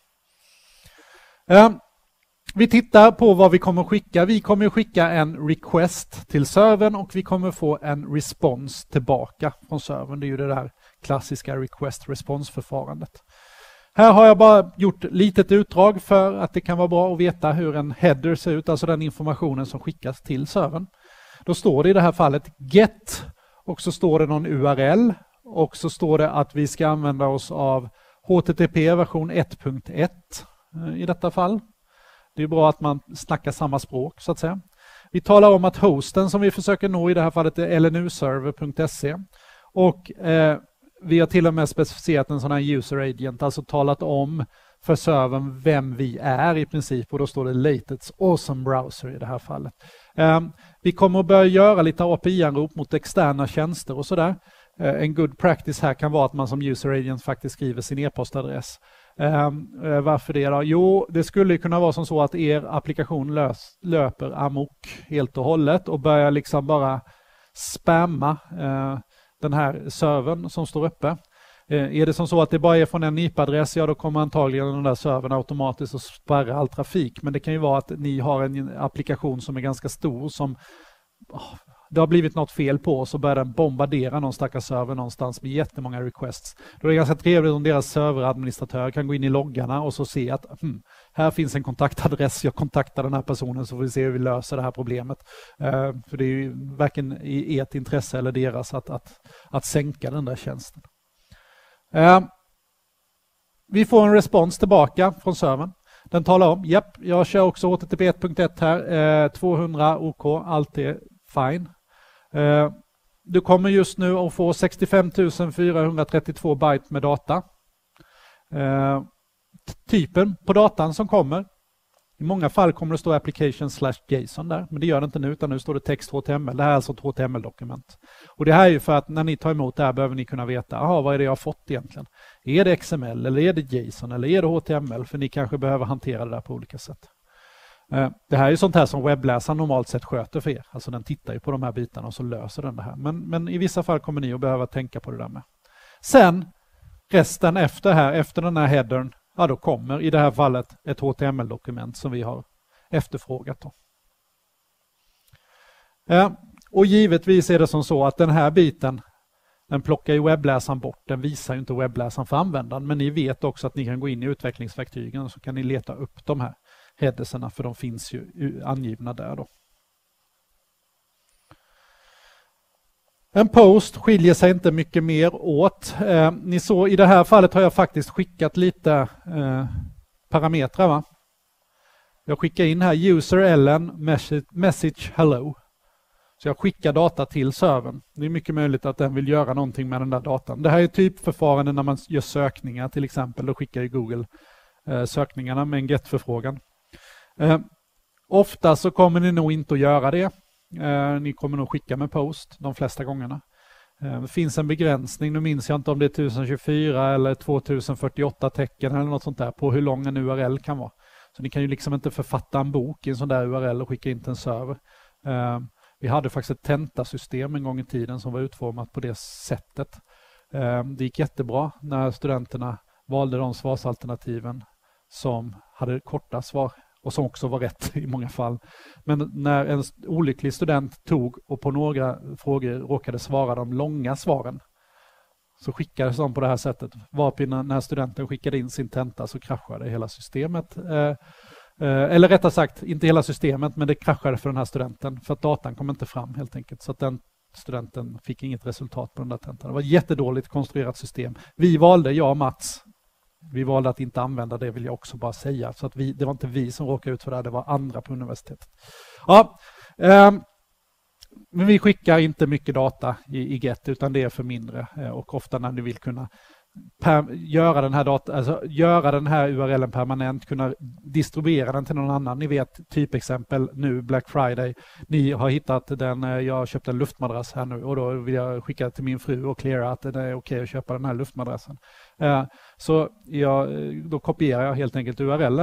Vi tittar på vad vi kommer att skicka. Vi kommer att skicka en request till servern och vi kommer att få en response tillbaka från servern. Det är ju det där klassiska request-response-förfarandet. Här har jag bara gjort litet utdrag för att det kan vara bra att veta hur en header ser ut, alltså den informationen som skickas till servern. Då står det i det här fallet get och så står det någon URL och så står det att vi ska använda oss av HTTP version 1.1 i detta fall. Det är bra att man snackar samma språk så att säga. Vi talar om att hosten som vi försöker nå i det här fallet är lnuserver.se och vi har till och med specificerat en sån här user agent, alltså talat om för servern vem vi är i princip och då står det latest awesome browser i det här fallet. Vi kommer att börja göra lite API-anrop mot externa tjänster och sådär. En good practice här kan vara att man som user agent faktiskt skriver sin e-postadress. Varför det då? Jo, det skulle kunna vara som så att er applikation löper amok helt och hållet och börjar liksom bara spamma den här servern som står uppe. Är det som så att det bara är från en IP-adress, ja då kommer antagligen den där servern automatiskt att spärra all trafik. Men det kan ju vara att ni har en applikation som är ganska stor som det har blivit något fel på och så börjar den bombardera någon stackars server någonstans med jättemånga requests. Då är det ganska trevligt om deras serveradministratör kan gå in i loggarna och så se att här finns en kontaktadress, jag kontaktar den här personen så får vi se hur vi löser det här problemet. För det är ju varken i ert intresse eller deras att sänka den där tjänsten. Vi får en respons tillbaka från servern. Den talar om, japp, jag kör också HTTP 1.1 här, 200 OK, allt är fine. Du kommer just nu att få 65 432 byte med data. Typen på datan som kommer. I många fall kommer det stå application/JSON där, men det gör det inte nu utan nu står det text HTML. Det här är alltså ett HTML-dokument. Och det här är ju för att när ni tar emot det här behöver ni kunna veta, vad är det jag har fått egentligen? Är det XML eller är det JSON eller är det HTML? För ni kanske behöver hantera det där på olika sätt. Det här är ju sånt här som webbläsaren normalt sett sköter för er. Alltså den tittar ju på de här bitarna och så löser den det här. Men i vissa fall kommer ni att behöva tänka på det där med. Sen resten efter den här headern, ja då kommer i det här fallet ett HTML-dokument som vi har efterfrågat då. Och givetvis är det som så att den här biten, den plockar ju webbläsaren bort. Den visar ju inte webbläsaren för användaren. Men ni vet också att ni kan gå in i utvecklingsverktygen och så kan ni leta upp de här headerserna för de finns ju angivna där då. En post skiljer sig inte mycket mer åt. Ni såg i det här fallet har jag faktiskt skickat lite parametrar. Va? Jag skickar in här user Ellen message hello. Så jag skickar data till servern. Det är mycket möjligt att den vill göra någonting med den där datan. Det här är typförfarande när man gör sökningar till exempel. Då skickar ju Google sökningarna med en get-förfrågan. Ofta så kommer ni nog inte att göra det. Ni kommer nog skicka med post de flesta gångerna. Det finns en begränsning, nu minns jag inte om det är 1024 eller 2048 tecken eller något sånt där på hur lång en URL kan vara. Så ni kan ju liksom inte författa en bok i en sån där URL och skicka in till en server. Vi hade faktiskt ett tentasystem en gång i tiden som var utformat på det sättet. Det gick jättebra när studenterna valde de svarsalternativen som hade korta svar och som också var rätt i många fall. Men när en olycklig student tog och på några frågor råkade svara de långa svaren så skickades de på det här sättet. Varpå när studenten skickade in sin tenta så kraschade hela systemet. Eller rättare sagt, inte hela systemet, men det kraschade för den här studenten för att datan kom inte fram helt enkelt. Så att den studenten fick inget resultat på den där tentan. Det var ett jättedåligt konstruerat system. Jag och Mats, vi valde att inte använda det, vill jag också bara säga. Så att det var inte vi som råkade ut för det var andra på universitetet. Ja, men vi skickar inte mycket data i Get utan det är för mindre. Och ofta när ni vill kunna göra den här URLen permanent, kunna distribuera den till någon annan. Ni vet typexempel nu Black Friday. Ni har hittat den, jag köpte en luftmadrass här nu och då vill jag skicka till min fru och cleara att det är okej att köpa den här luftmadrassen. Så då kopierar jag helt enkelt URLen. Va?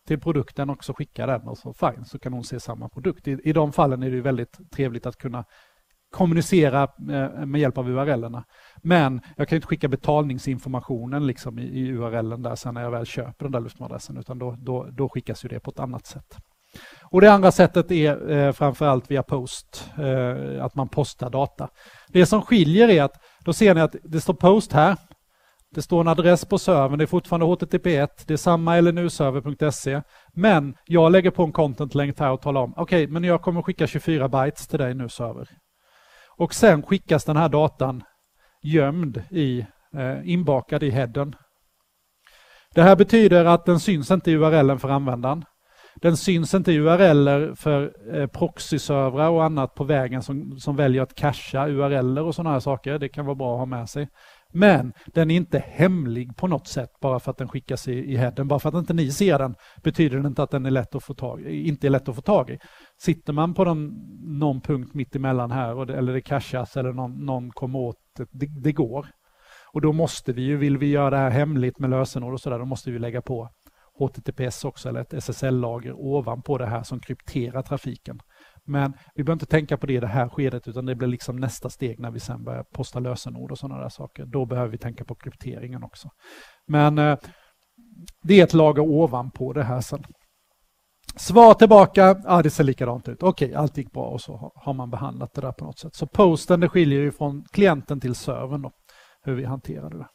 till produkten och så skickar den och så fine, så kan hon se samma produkt. I de fallen är det ju väldigt trevligt att kunna kommunicera med hjälp av URL-erna. Men jag kan inte skicka betalningsinformationen liksom i URLen där sen när jag väl köper den där luftmadrassen, utan då skickas ju det på ett annat sätt. Och det andra sättet är framförallt via post, att man postar data. Det som skiljer är att då ser ni att det står post här. Det står en adress på servern, det är fortfarande HTTP1, det är samma lnuserver.se, men jag lägger på en content-länk här och talar om, okej, men jag kommer skicka 24 bytes till dig nu server. Och sen skickas den här datan gömd inbakad i headern. Det här betyder att den syns inte i URLen för användaren. Den syns inte i URLer för proxy-servrar och annat på vägen som väljer att cachea URLer och sådana här saker. Det kan vara bra att ha med sig. Men den är inte hemlig på något sätt bara för att den skickas i headern. Bara för att inte ni ser den betyder det inte att den är lätt att få inte är lätt att få tag i. Sitter man på någon punkt mitt emellan här eller det cachas eller någon kommer åt det går. Och då måste vill vi göra det här hemligt med lösenord och sådär, då måste vi lägga på HTTPS också eller ett SSL-lager ovanpå det här som krypterar trafiken. Men vi behöver inte tänka på det i det här skedet, utan det blir liksom nästa steg när vi sen börjar posta lösenord och sådana där saker. Då behöver vi tänka på krypteringen också. Men det är ett lager ovanpå det här sen. Svar tillbaka, det ser likadant ut. Okej, allt gick bra och så har man behandlat det där på något sätt. Så posten, det skiljer ju från klienten till servern då, hur vi hanterar det där.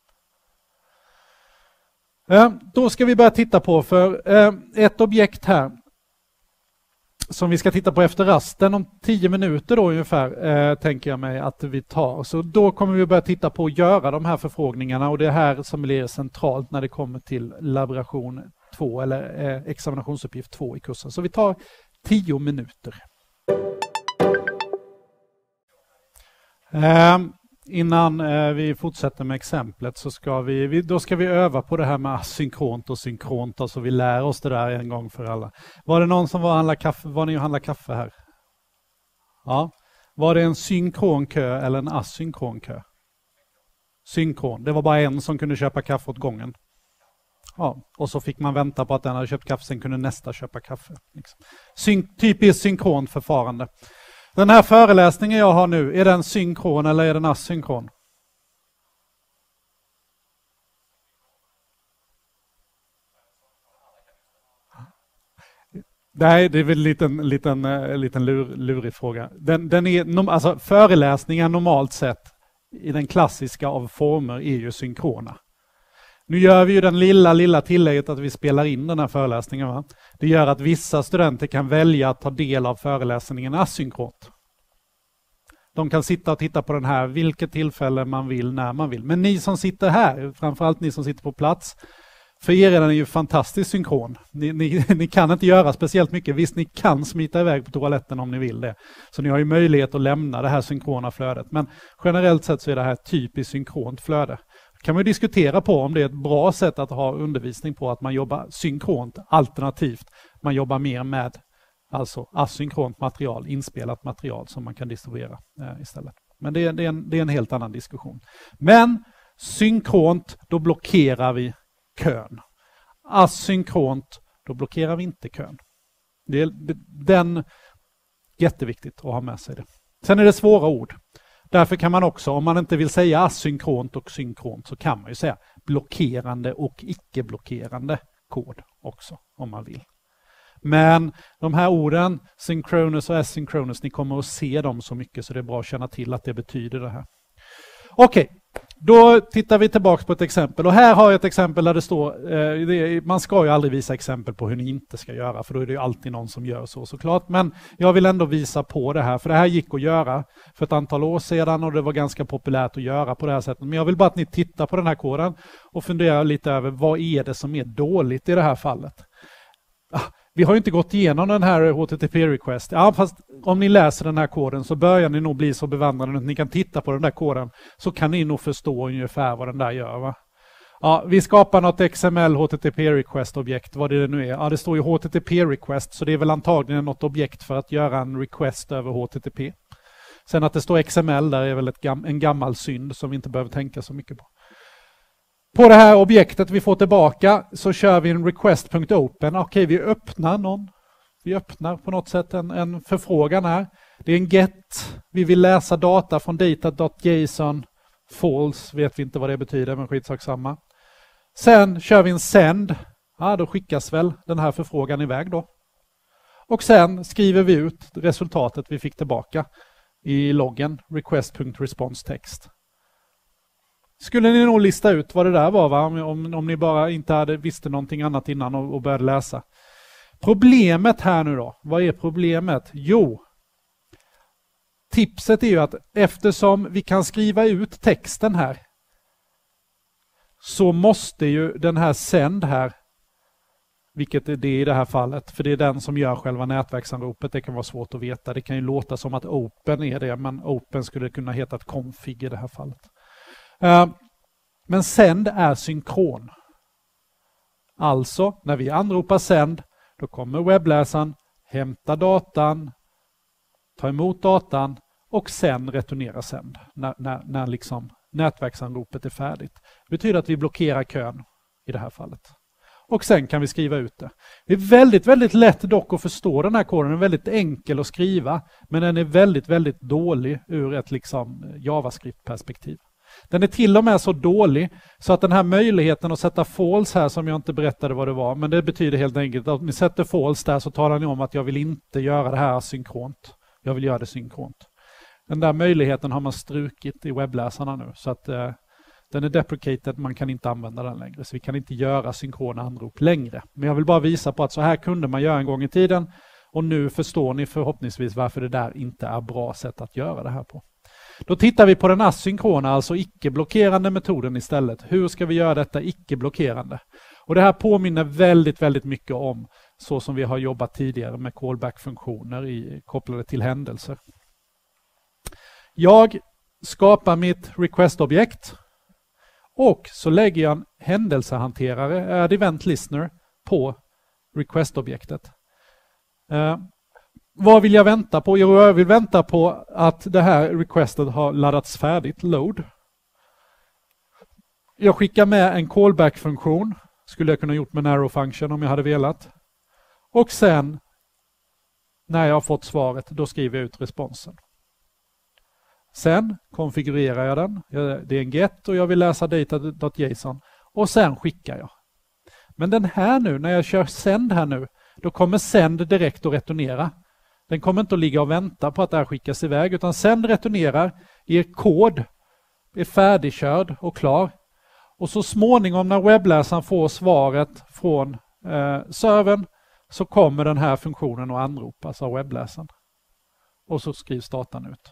Då ska vi börja titta på för ett objekt här som vi ska titta på efter rasten om 10 minuter då ungefär tänker jag mig att vi tar. Så då kommer vi börja titta på att göra de här förfrågningarna, och det är här som blir centralt när det kommer till laboration 2 eller examinationsuppgift 2 i kursen. Så vi tar 10 minuter. Innan vi fortsätter med exemplet så ska vi öva på det här med asynkront och synkront, så vi lär oss det där en gång för alla. Var det någon som var ni och handlade kaffe här? Ja. Var det en synkron kö eller en asynkron kö? Synkron. Det var bara en som kunde köpa kaffe åt gången. Ja, och så fick man vänta på att den hade köpt kaffe, sen kunde nästa köpa kaffe. Liksom. Typiskt synkront förfarande. Den här föreläsningen jag har nu, är den synkron eller är den asynkron? Nej, det är väl en liten lurig fråga. Alltså föreläsningar normalt sett i den klassiska av former är ju synkrona. Nu gör vi ju den lilla tillägget att vi spelar in den här föreläsningen. Va? Det gör att vissa studenter kan välja att ta del av föreläsningen asynkront. De kan sitta och titta på den här vilket tillfälle man vill, när man vill. Men ni som sitter här, framförallt ni som sitter på plats, för er är den ju fantastiskt synkron. Ni kan inte göra speciellt mycket. Visst, ni kan smita iväg på toaletten om ni vill det. Så ni har ju möjlighet att lämna det här synkrona flödet. Men generellt sett så är det här ett typiskt synkront flöde. Kan man diskutera på om det är ett bra sätt att ha undervisning på, att man jobbar synkront, alternativt man jobbar mer med alltså asynkront material, inspelat material som man kan distribuera istället. Men det är en helt annan diskussion. Men synkront, då blockerar vi kön. Asynkront, då blockerar vi inte kön. Det är jätteviktigt att ha med sig det. Sen är det svåra ord. Därför kan man också, om man inte vill säga asynkront och synkront, så kan man ju säga blockerande och icke-blockerande kod också, om man vill. Men de här orden, synchronous och asynchronous, ni kommer att se dem så mycket så det är bra att känna till att det betyder det här. Okej, då tittar vi tillbaka på ett exempel. Och här har jag ett exempel där det står, man ska ju aldrig visa exempel på hur ni inte ska göra, för då är det ju alltid någon som gör så såklart. Men jag vill ändå visa på det här, för det här gick att göra för ett antal år sedan och det var ganska populärt att göra på det här sättet. Men jag vill bara att ni tittar på den här koden och funderar lite över vad är det som är dåligt i det här fallet. Vi har ju inte gått igenom den här HTTP-request. Ja, fast om ni läser den här koden så börjar ni nog bli så bevandrade att ni kan titta på den där koden, så kan ni nog förstå ungefär vad den där gör. Va? Ja, vi skapar något XML HTTP-request-objekt, vad det nu är. Ja, det står ju HTTP-request, så det är väl antagligen något objekt för att göra en request över HTTP. Sen att det står XML där är väl en gammal synd som vi inte behöver tänka så mycket på. På det här objektet vi får tillbaka så kör vi en request.open. Okej, vi öppnar på något sätt en förfrågan här. Det är en get. Vi vill läsa data från data.json. False vet vi inte vad det betyder, men skitsak samma. Sen kör vi en send. Ja, då skickas väl den här förfrågan iväg då. Och sen skriver vi ut resultatet vi fick tillbaka i loggen. Request.response-text. Skulle ni nog lista ut vad det där var, va? Om ni bara inte visste någonting annat innan och började läsa. Problemet här nu då, vad är problemet? Jo, tipset är ju att eftersom vi kan skriva ut texten här så måste ju den här send här, vilket är det i det här fallet, för det är den som gör själva nätverksanropet, det kan vara svårt att veta. Det kan ju låta som att open är det, men open skulle kunna heta ett config i det här fallet. Men send är synkron. Alltså, när vi anropar send, då kommer webbläsaren hämta datan, ta emot datan och sen returnera send när liksom nätverksanropet är färdigt. Det betyder att vi blockerar kön i det här fallet. Och sen kan vi skriva ut det. Det är väldigt, väldigt lätt dock att förstå den här koden. Den är väldigt enkel att skriva, men den är väldigt, väldigt dålig ur ett liksom JavaScript-perspektiv. Den är till och med så dålig så att den här möjligheten att sätta false här, som jag inte berättade vad det var, men det betyder helt enkelt att om ni sätter false där så talar ni om att jag vill inte göra det här synkront. Jag vill göra det synkront. Den där möjligheten har man strukit i webbläsarna nu, så att den är deprecated, man kan inte använda den längre. Så vi kan inte göra synkrona anrop längre. Men jag vill bara visa på att så här kunde man göra en gång i tiden, och nu förstår ni förhoppningsvis varför det där inte är bra sätt att göra det här på. Då tittar vi på den asynkrona, alltså icke-blockerande metoden istället. Hur ska vi göra detta icke-blockerande? Och det här påminner väldigt, väldigt mycket om så som vi har jobbat tidigare med callback-funktioner kopplade till händelser. Jag skapar mitt request-objekt och så lägger jag en händelsehanterare, add event listener, på request-objektet. Vad vill jag vänta på? Jo, jag vill vänta på att det här requestet har laddats färdigt, load. Jag skickar med en callback-funktion, skulle jag kunna gjort med en arrow function om jag hade velat. Och sen, när jag har fått svaret, då skriver jag ut responsen. Sen konfigurerar jag den. Det är en get och jag vill läsa data.json. Och sen skickar jag. Men den här nu, när jag kör send här nu, då kommer send direkt att returnera. Den kommer inte att ligga och vänta på att det här skickas iväg, utan send returnerar, er kod är färdigkörd och klar. Och så småningom när webbläsaren får svaret från servern så kommer den här funktionen att anropas av webbläsaren. Och så skrivs datan ut.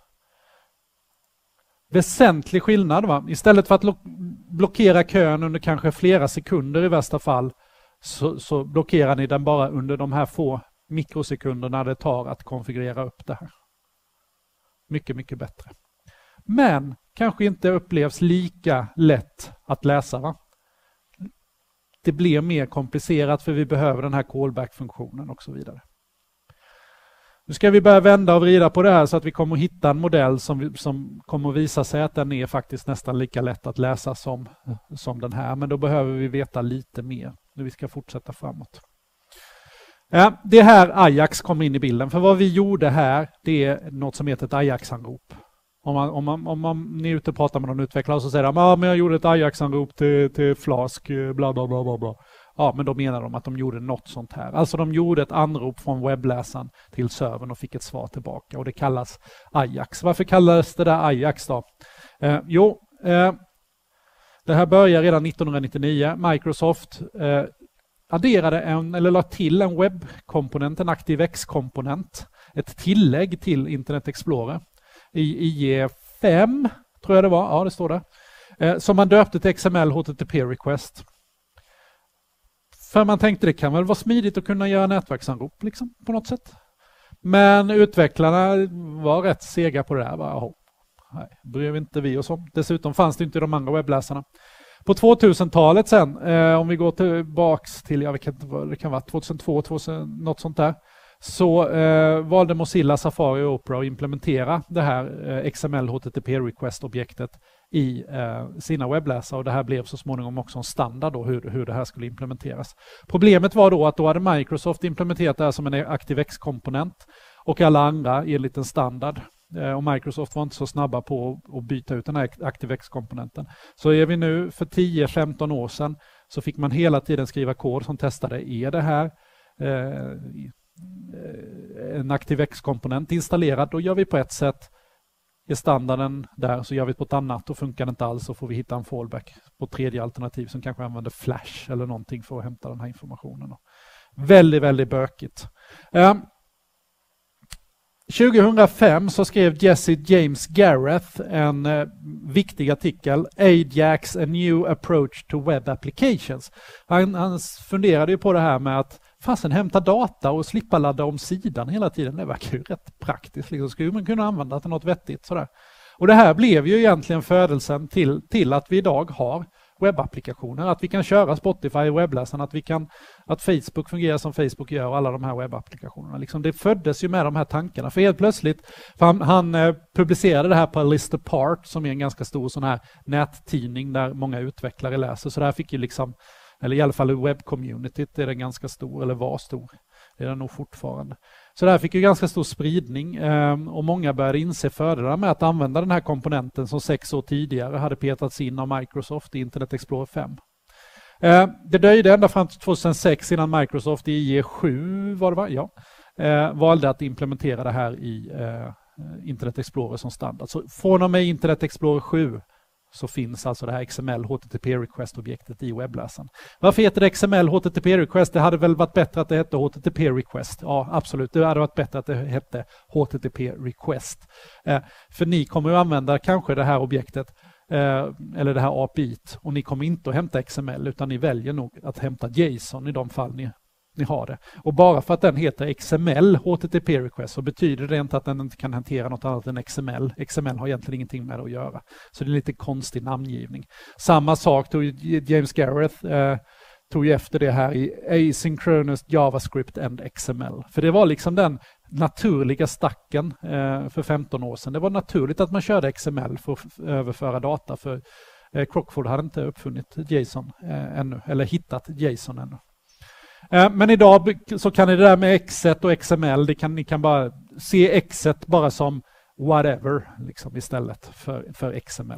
Väsentlig skillnad, va? Istället för att blockera kön under kanske flera sekunder i värsta fall, så blockerar ni den bara under de här få mikrosekunderna det tar att konfigurera upp det här. Mycket, mycket bättre. Men kanske inte upplevs lika lätt att läsa, va? Det blir mer komplicerat för vi behöver den här callback-funktionen och så vidare. Nu ska vi börja vända och vrida på det här så att vi kommer att hitta en modell som kommer att visa sig att den är faktiskt nästan lika lätt att läsa som den här. Men då behöver vi veta lite mer när vi ska fortsätta framåt. Det här Ajax kommer in i bilden. För vad vi gjorde här, det är något som heter ett Ajax-anrop. Om ni är ute och pratar med någon utvecklare så säger de men jag gjorde ett Ajax-anrop till Flask, bla bla bla bla bla. Ja, men då menar de att de gjorde något sånt här. Alltså de gjorde ett anrop från webbläsaren till servern och fick ett svar tillbaka. Och det kallas Ajax. Varför kallades det där Ajax då? Det här började redan 1999. Microsoft adderade eller la till en webbkomponent, en ActiveX-komponent. Ett tillägg till Internet Explorer. I IE5 tror jag det var. Ja, det står där. Som man döpte till XML HTTP request. För man tänkte det kan väl vara smidigt att kunna göra nätverksanrop liksom, på något sätt. Men utvecklarna var rätt sega på det där. Nej, bryr inte vi oss om. Dessutom fanns det inte i de andra webbläsarna. På 2000-talet sen, om vi går tillbaks till, jag vet inte vad det kan vara, 2002, 2000, något sånt där. Så valde Mozilla, Safari och Opera att implementera det här XML HTTP request-objektet i sina webbläsare, och det här blev så småningom också en standard då, hur det här skulle implementeras. Problemet var då att då hade Microsoft implementerat det här som en ActiveX-komponent och alla andra i en liten standard. Och Microsoft var inte så snabba på att byta ut den här ActiveX-komponenten. Så är vi nu för 10-15 år sedan så fick man hela tiden skriva kod som testade, är det här en ActiveX-komponent installerad, då gör vi på ett sätt. Är standarden där så gör vi på ett annat, och funkar det inte alls så får vi hitta en fallback på tredje alternativ som kanske använder Flash eller någonting för att hämta den här informationen. Väldigt, väldigt bökigt. 2005 så skrev Jesse James Gareth en viktig artikel, Ajax, a new approach to web applications. Han funderade ju på det här med att fasen hämta data och slippa ladda om sidan hela tiden. Det verkar ju rätt praktiskt. Liksom. Skulle man kunna använda till något vettigt sådär. Och det här blev ju egentligen födelsen till att vi idag har webbapplikationer. Att vi kan köra Spotify i webbläsaren, att Facebook fungerar som Facebook gör och alla de här webbapplikationerna. Liksom det föddes ju med de här tankarna. För helt plötsligt, för han publicerade det här på List Apart som är en ganska stor sån här nättidning där många utvecklare läser. Så det här fick ju liksom, eller i alla fall i webbcommunityt är den ganska stor, eller var stor. Det är den nog fortfarande. Så det här fick ju ganska stor spridning och många började inse fördelarna med att använda den här komponenten som 6 år tidigare hade petats in av Microsoft i Internet Explorer 5. Det dröjde ända fram till 2006 innan Microsoft i IE7 valde att implementera det här i Internet Explorer som standard. Så från och med Internet Explorer 7 så finns alltså det här XML HTTP-request-objektet i webbläsaren. Varför heter det XML HTTP-request? Det hade väl varit bättre att det hette HTTP-request. Ja, absolut. Det hade varit bättre att det hette HTTP-request. För ni kommer att använda kanske det här objektet eller det här API-t, och ni kommer inte att hämta XML utan ni väljer nog att hämta JSON i de fall ni har det. Och bara för att den heter XML HTTP request så betyder det inte att den inte kan hantera något annat än XML. XML har egentligen ingenting med det att göra. Så det är lite konstig namngivning. Samma sak tog James Gareth tog ju efter det här i Asynchronous JavaScript and XML. För det var liksom den naturliga stacken för 15 år sedan. Det var naturligt att man körde XML för att överföra data, för Crockford hade inte uppfunnit JSON ännu, eller hittat JSON ännu. Men idag så kan ni det där med Xet och XML, ni kan bara se Xet bara som whatever liksom, istället för XML.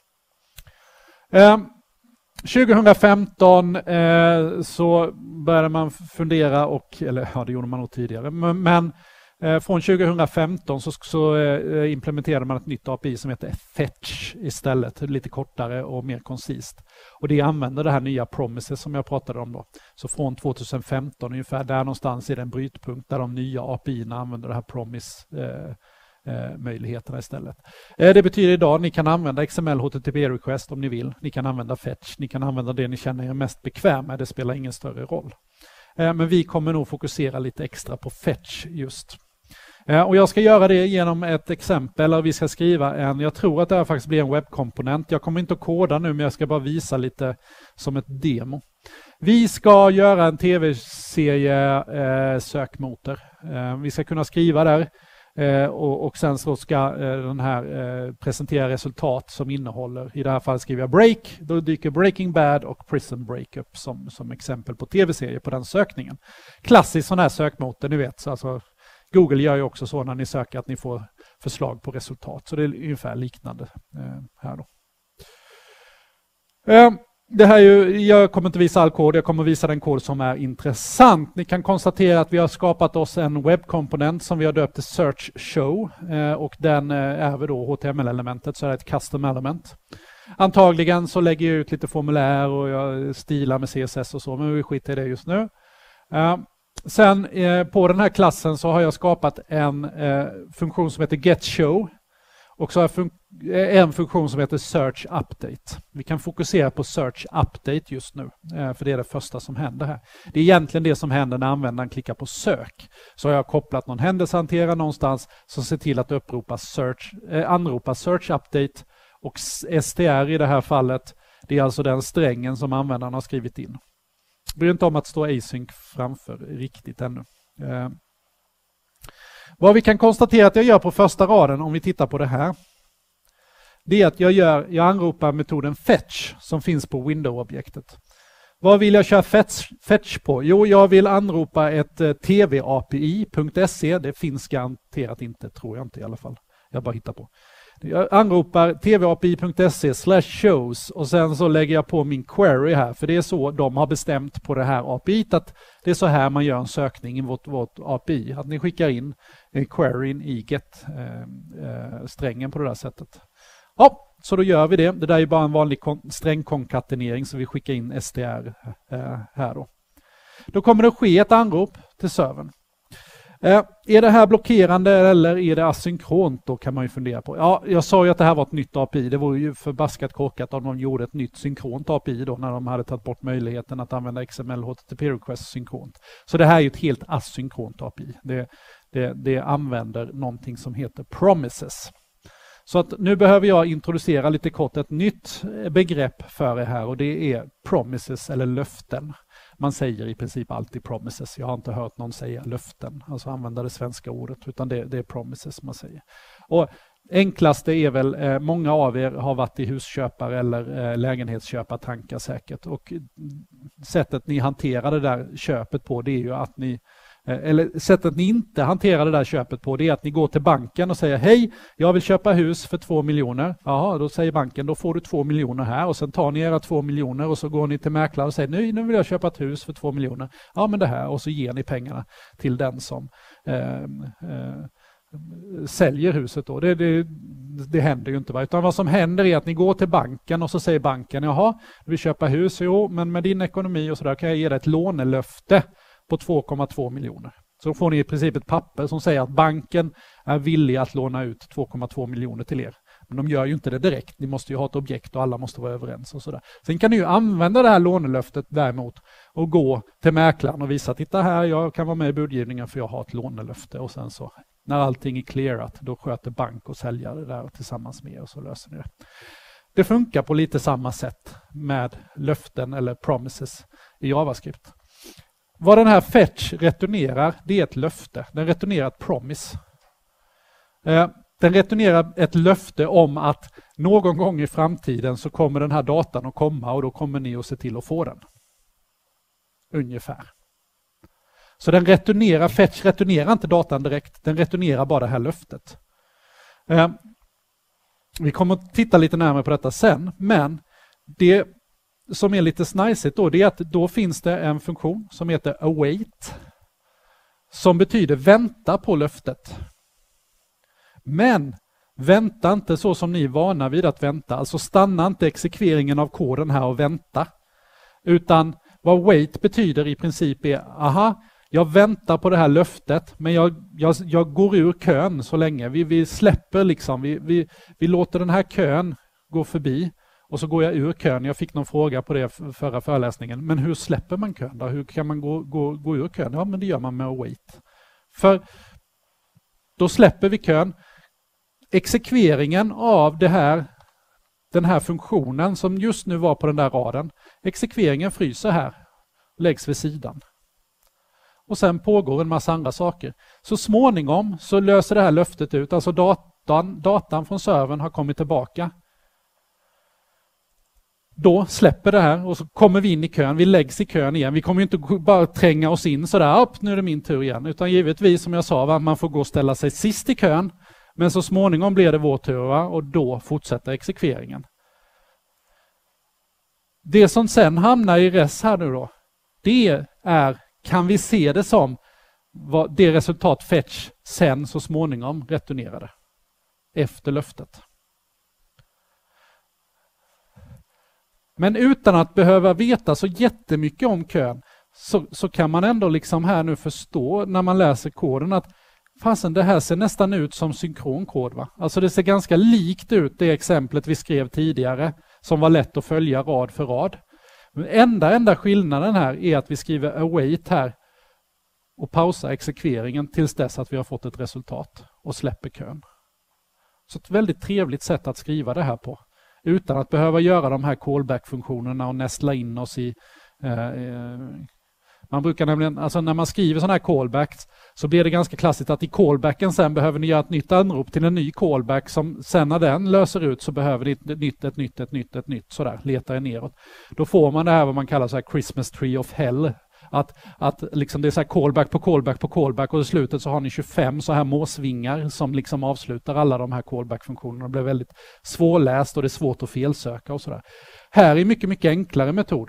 2015 så började man fundera, det gjorde man nog tidigare, men från 2015 så implementerade man ett nytt API som heter Fetch istället, lite kortare och mer koncist. Och det använder det här nya Promises som jag pratade om då. Så från 2015 ungefär, där någonstans är det en brytpunkt där de nya API-erna använder det här Promise-möjligheterna istället. Det betyder idag att ni kan använda XML HTTP request om ni vill. Ni kan använda Fetch, ni kan använda det ni känner er mest bekväm med, det spelar ingen större roll. Men vi kommer nog fokusera lite extra på Fetch just. Och jag ska göra det genom ett exempel, eller vi ska skriva jag tror att det här faktiskt blir en webbkomponent. Jag kommer inte att koda nu, men jag ska bara visa lite som ett demo. Vi ska göra en tv-serie sökmotor. Vi ska kunna skriva där och sen så ska den här presentera resultat som innehåller, i det här fallet skriver jag break, då dyker Breaking Bad och Prison Break upp som exempel på tv-serie på den sökningen. Klassisk sån här sökmotor, ni vet, så alltså Google gör ju också så när ni söker att ni får förslag på resultat. Så det är ungefär liknande här då. Det här jag kommer inte visa all kod, jag kommer visa den kod som är intressant. Ni kan konstatera att vi har skapat oss en webbkomponent som vi har döpt till Search Show. Och den är vi då HTML-elementet, så är det ett custom element. Antagligen så lägger jag ut lite formulär och jag stilar med CSS och så, men vi skiter i det just nu. Sen på den här klassen så har jag skapat en funktion som heter getShow och så har jag en funktion som heter Search Update. Vi kan fokusera på Search Update just nu, för det är det första som händer här. Det är egentligen det som händer när användaren klickar på sök. Så har jag kopplat någon händelsehanterare någonstans som ser till att anropa Search Update, och str i det här fallet, det är alltså den strängen som användaren har skrivit in. Bryr inte om att stå async framför riktigt ännu. Vad vi kan konstatera att jag gör på första raden om vi tittar på det här. det är att jag anropar metoden fetch som finns på window-objektet. Vad vill jag köra fetch på? Jo, jag vill anropa ett tv-api.se. Det finns garanterat inte, tror jag inte i alla fall. Jag bara hittar på. Jag anropar tvapi.se/shows och sen så lägger jag på min query här, för det är så de har bestämt på det här API att det är så här man gör en sökning i vårt API. Att ni skickar in queryn i get-strängen på det där sättet. Ja, så då gör vi det. Det där är bara en vanlig strängkonkatenering, så vi skickar in STR här då. Då kommer det ske ett anrop till servern. Är det här blockerande eller är det asynkront då, kan man ju fundera på. Ja, jag sa ju att det här var ett nytt API. Det vore ju förbaskat korkat om de gjorde ett nytt synkront API då, när de hade tagit bort möjligheten att använda XML HTTP request synkront. Så det här är ju ett helt asynkront API. Det använder någonting som heter promises. Så att nu behöver jag introducera lite kort ett nytt begrepp för det här, och det är promises eller löften. Man säger i princip alltid promises. Jag har inte hört någon säga löften, alltså använda det svenska ordet, utan det är promises man säger. Och enklaste är väl, många av er har varit i husköpare eller lägenhetsköpartankar säkert, och sättet ni hanterar det där köpet på, det är ju att ni eller sättet ni inte hanterar det där köpet på, det är att ni går till banken och säger hej, jag vill köpa hus för 2 miljoner. Jaha, då säger banken, då får du 2 miljoner här, och sen tar ni era 2 miljoner och så går ni till mäklare och säger nu vill jag köpa ett hus för 2 miljoner. Ja, men det här, och så ger ni pengarna till den som säljer huset då. Det händer ju inte, va? Utan vad som händer är att ni går till banken och så säger banken, jaha, du vill köpa hus, jo, men med din ekonomi och sådär kan jag ge dig ett lånelöfte på 2,2 miljoner. Så då får ni i princip ett papper som säger att banken är villig att låna ut 2,2 miljoner till er. Men de gör ju inte det direkt. Ni måste ju ha ett objekt och alla måste vara överens och sådär. Sen kan ni ju använda det här lånelöftet däremot och gå till mäklaren och visa, titta här, jag kan vara med i budgivningen för jag har ett lånelöfte, och sen så när allting är clearat, då sköter bank och säljare det där tillsammans med er och så löser ni det. Det funkar på lite samma sätt med löften eller promises i JavaScript. Vad den här fetch returnerar, det är ett löfte. Den returnerar ett promise. Den returnerar ett löfte om att någon gång i framtiden så kommer den här datan att komma, och då kommer ni att se till att få den. Ungefär. Så den returnerar, fetch returnerar inte datan direkt, den returnerar bara det här löftet. Vi kommer att titta lite närmare på detta sen, men det som är lite snajsigt då, det är att då finns det en funktion som heter await, som betyder vänta på löftet. Men vänta inte så som ni är vana vid att vänta, alltså stanna inte exekveringen av koden här och vänta, utan vad wait betyder i princip är, aha, jag väntar på det här löftet, men jag går ur kön så länge. Vi släpper liksom, vi låter den här kön gå förbi. Och så går jag ur kön. Jag fick någon fråga på det förra föreläsningen. Men hur släpper man kön då? Hur kan man gå ur kön? Ja, men det gör man med await. För då släpper vi kön. Exekveringen av den här funktionen som just nu var på den där raden. Exekveringen fryser här. Läggs vid sidan. Och sen pågår en massa andra saker. Så småningom så löser det här löftet ut. Alltså datan från servern har kommit tillbaka. Då släpper det här och så kommer vi in i kön. Vi läggs i kön igen. Vi kommer inte bara tränga oss in sådär, upp, nu är det min tur igen. Utan givetvis, som jag sa, man får gå och ställa sig sist i kön. Men så småningom blir det vår tur, va? Och då fortsätter exekveringen. Det som sen hamnar i res här nu då, det är, kan vi se det som det resultat fetch sen så småningom returnerade efter löftet. Men utan att behöva veta så jättemycket om kön så kan man ändå liksom här nu förstå när man läser koden att fasen, det här ser nästan ut som synkronkod, va? Alltså det ser ganska likt ut det exemplet vi skrev tidigare som var lätt att följa rad för rad. Men enda skillnaden här är att vi skriver await här och pausar exekveringen tills dess att vi har fått ett resultat och släpper kön. Så ett väldigt trevligt sätt att skriva det här på. Utan att behöva göra de här callback-funktionerna och nästla in oss i Man brukar nämligen, alltså när man skriver sådana här callbacks så blir det ganska klassiskt att i callbacken sen behöver ni göra ett nytt anrop till en ny callback som sen när den löser ut så behöver ni ett nytt sådär, letar neråt. Då får man det här vad man kallar så här Christmas tree of hell. Att liksom det är så här callback och i slutet så har ni 25 så här måsvingar som liksom avslutar alla de här callback-funktionerna. Det blir väldigt svårläst och det är svårt att felsöka och sådär. Här är mycket enklare metod.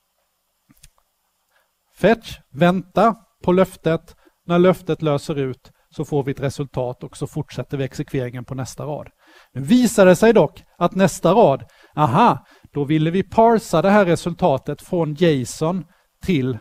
Fetch, vänta på löftet. När löftet löser ut så får vi ett resultat och så fortsätter vi exekveringen på nästa rad. Nu visar det sig dock att nästa rad, då ville vi parsa det här resultatet från JSON till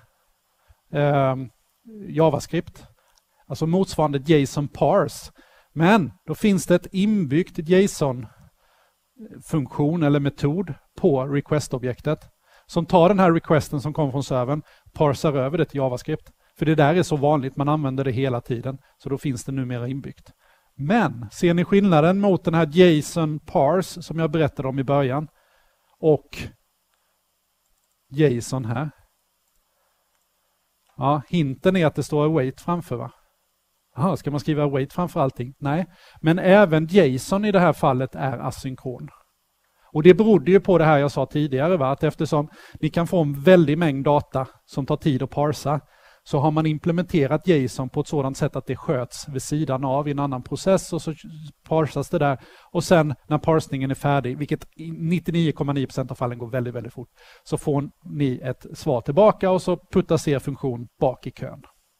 JavaScript. Alltså motsvarande JSON parse. Men då finns det ett inbyggt JSON-funktion eller metod på request-objektet som tar den här requesten som kom från servern, parsar över det till JavaScript. För det där är så vanligt, man använder det hela tiden. Så då finns det numera inbyggt. Men ser ni skillnaden mot den här JSON parse som jag berättade om i början och JSON här? Ja, hinten är att det står await framför, va? Aha, ska man skriva await framför allting? Nej, men även JSON i det här fallet är asynkron. Och det berodde ju på det här jag sa tidigare, va? Att eftersom ni kan få en väldig mängd data som tar tid att parsa så har man implementerat JSON på ett sådant sätt att det sköts vid sidan av i en annan process och så parsas det där. Och sen när parsningen är färdig, vilket i 99,9% av fallen går väldigt, väldigt fort, så får ni ett svar tillbaka och så puttas er funktion bak i kön.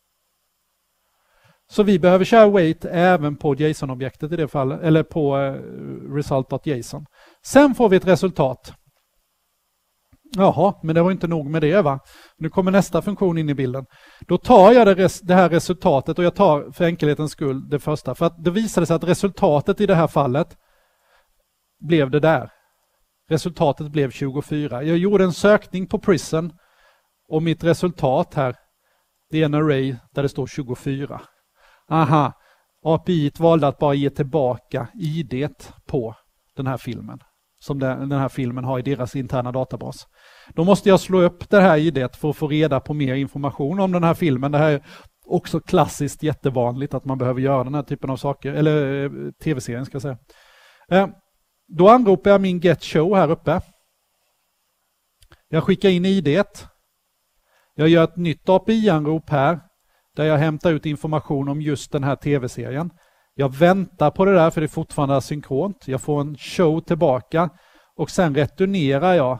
Så vi behöver köra wait även på JSON-objektet i det fallet, eller på result.json. Sen får vi ett resultat. Jaha, men det var inte nog med det, va? Nu kommer nästa funktion in i bilden. Då tar jag det här resultatet och jag tar för enkelhetens skull det första. För att det visade sig att resultatet i det här fallet blev det där. Resultatet blev 24. Jag gjorde en sökning på Prison och mitt resultat här, det är en array där det står 24. Aha, API valde att bara ge tillbaka ID på den här filmen. Som den här filmen har i deras interna databas. Då måste jag slå upp det här ID:t för att få reda på mer information om den här filmen. Det här är också klassiskt jättevanligt att man behöver göra den här typen av saker. Eller tv-serien ska jag säga. Då anropar jag min getShow här uppe. Jag skickar in ID:t. Jag gör ett nytt API-anrop här. Där jag hämtar ut information om just den här tv-serien. Jag väntar på det där för det är fortfarande asynkront. Jag får en show tillbaka och sen returnerar jag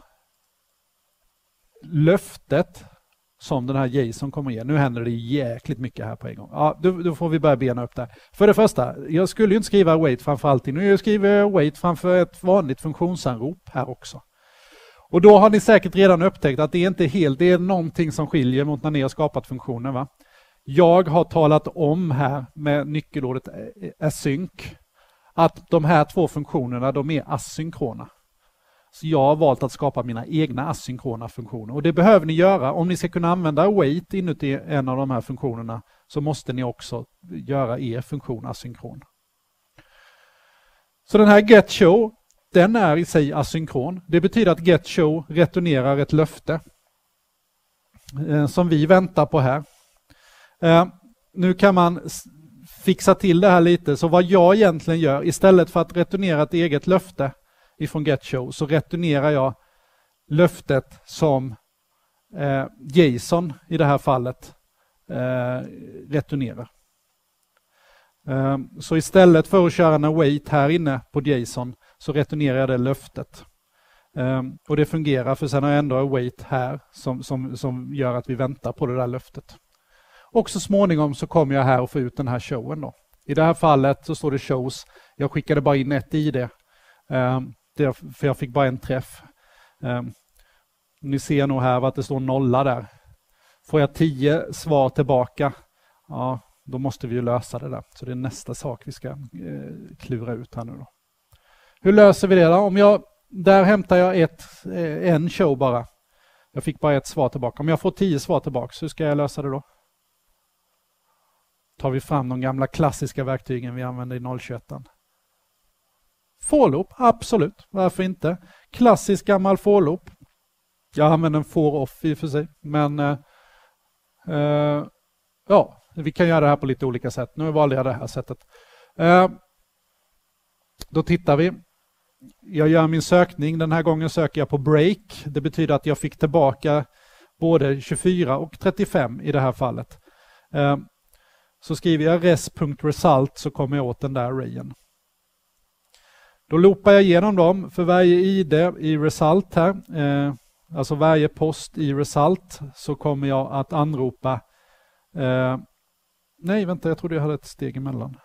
löftet som den här JSON kommer ge. Nu händer det jäkligt mycket här på en gång. Ja, då får vi börja bena upp det. För det första, jag skulle ju inte skriva await framför allting. Nu skriver jag await framför ett vanligt funktionsanrop här också. Och då har ni säkert redan upptäckt att det är inte helt, det är någonting som skiljer mot när ni har skapat funktionen, va? Jag har talat om här med nyckelordet async att de här två funktionerna, de är asynkrona. Så jag har valt att skapa mina egna asynkrona funktioner. Och det behöver ni göra. Om ni ska kunna använda await inuti en av de här funktionerna så måste ni också göra er funktion asynkron. Så den här getShow, den är i sig asynkron. Det betyder att getShow returnerar ett löfte som vi väntar på här. Nu kan man fixa till det här lite. Så vad jag egentligen gör, istället för att returnera ett eget löfte ifrån getShow, så returnerar jag löftet som JSON i det här fallet returnerar. Så istället för att köra en await här inne på JSON så returnerar jag det löftet. Och det fungerar, för sen har jag ändå await här som gör att vi väntar på det där löftet. Och så småningom så kommer jag här och får ut den här showen då. I det här fallet så står det shows. Jag skickade bara in ett ID. För jag fick bara en träff. Ni ser nog här att det står nolla där. Får jag 10 svar tillbaka, ja, då måste vi ju lösa det där. Så det är nästa sak vi ska klura ut här nu då. Hur löser vi det då? Där hämtar jag en show bara. Jag fick bara ett svar tillbaka. Om jag får 10 svar tillbaka, så ska jag lösa det då? Tar vi fram de gamla klassiska verktygen vi använder i 021. For loop, absolut. Varför inte? Klassisk gammal for loop. Jag använder en for off i och för sig. Men Ja, vi kan göra det här på lite olika sätt. Nu valde jag det här sättet. Då tittar vi. Jag gör min sökning. Den här gången söker jag på break. Det betyder att jag fick tillbaka både 24 och 35 i det här fallet. Så skriver jag res.result så kommer jag åt den där arrayen. Då loopar jag igenom dem för varje ID i result här. Alltså varje post i result så kommer jag att anropa. Nej, vänta, jag trodde jag hade ett steg emellan.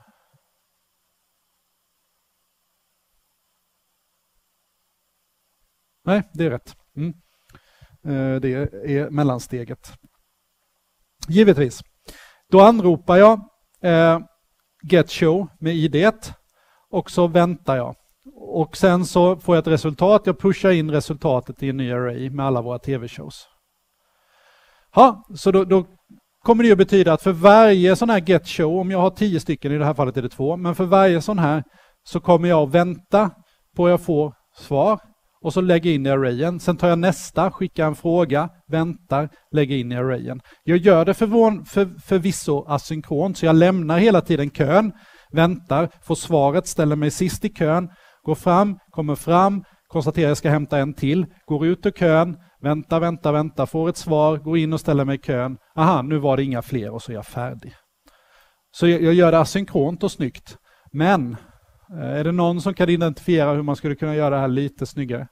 Nej, det är rätt. Det är mellansteget. Givetvis. Då anropar jag getShow med ID och så väntar jag. Och sen så får jag ett resultat. Jag pushar in resultatet i en ny array med alla våra tv-shows. Ja, så då kommer det att betyda att för varje sån här getShow, om jag har 10 stycken, i det här fallet är det 2, men för varje sån här så kommer jag att vänta på att jag får svar och så lägger in i arrayen. Sen tar jag nästa, skickar en fråga, väntar, lägger in i arrayen. Jag gör det förvisso asynkront, så jag lämnar hela tiden kön, väntar, får svaret, ställer mig sist i kön, går fram, kommer fram, konstaterar jag ska hämta en till, går ut ur kön, väntar, får ett svar, går in och ställer mig i kön. Aha, nu var det inga fler och så är jag färdig. Så jag gör det asynkront och snyggt. Men är det någon som kan identifiera hur man skulle kunna göra det här lite snyggare?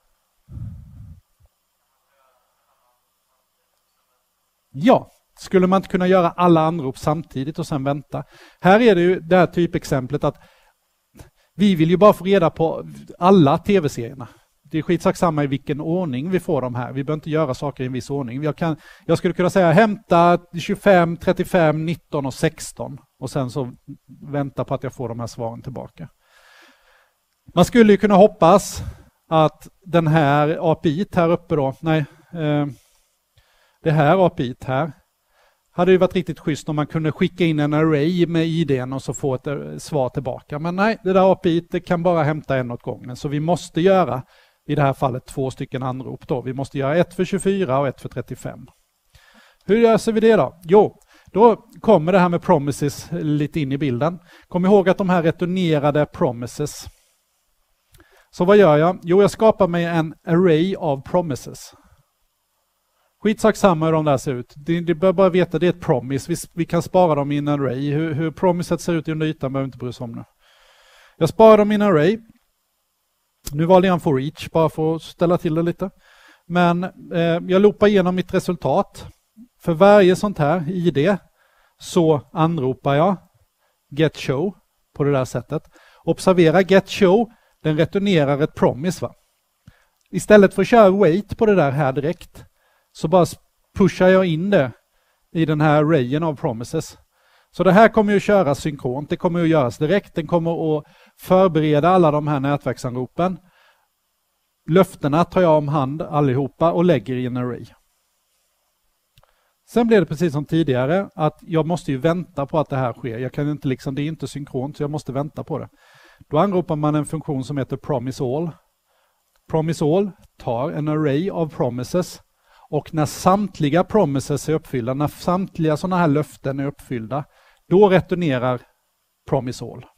Ja, skulle man inte kunna göra alla anrop samtidigt och sen vänta? Här är det ju det här typexemplet att vi vill ju bara få reda på alla tv-serierna. Det är skitsamma i vilken ordning vi får dem här. Vi behöver inte göra saker i en viss ordning. Jag skulle kunna säga hämta 25, 35, 19 och 16 och sen så vänta på att jag får de här svaren tillbaka. Man skulle ju kunna hoppas att den här API här uppe då, det här API här hade ju varit riktigt schysst om man kunde skicka in en array med ID:n och så få ett svar tillbaka. Men nej, det där API det kan bara hämta en åt gången. Så vi måste göra i det här fallet 2 stycken anrop då. Vi måste göra ett för 24 och ett för 35. Hur löser vi det då? Jo, då kommer det här med promises lite in i bilden. Kom ihåg att de här returnerade promises. Så vad gör jag? Jo, jag skapar mig en array av promises. Skitsak samma hur de där ser ut. Det bör bara veta det är ett promise. Vi kan spara dem i en array. Hur promiset ser ut under ytan behöver vi inte bry oss om nu. Jag sparar dem i en array. Nu valde jag en for each bara för att ställa till det lite. Men jag loopar igenom mitt resultat. För varje sånt här ID så anropar jag getShow på det där sättet. Observera getShow, den returnerar ett promise va. Istället för att köra wait på det där här direkt så bara pushar jag in det i den här arrayen av promises. Så det här kommer ju att köras synkront, det kommer att göras direkt, den kommer att förbereda alla de här nätverksanropen. Löftena tar jag om hand allihopa och lägger i en array. Sen blir det precis som tidigare att jag måste ju vänta på att det här sker. Jag kan inte det är inte synkront så jag måste vänta på det. Då anropar man en funktion som heter promise all. Promise all tar en array av promises och när samtliga promises är uppfyllda, när samtliga sådana här löften är uppfyllda, då returnerar promise all.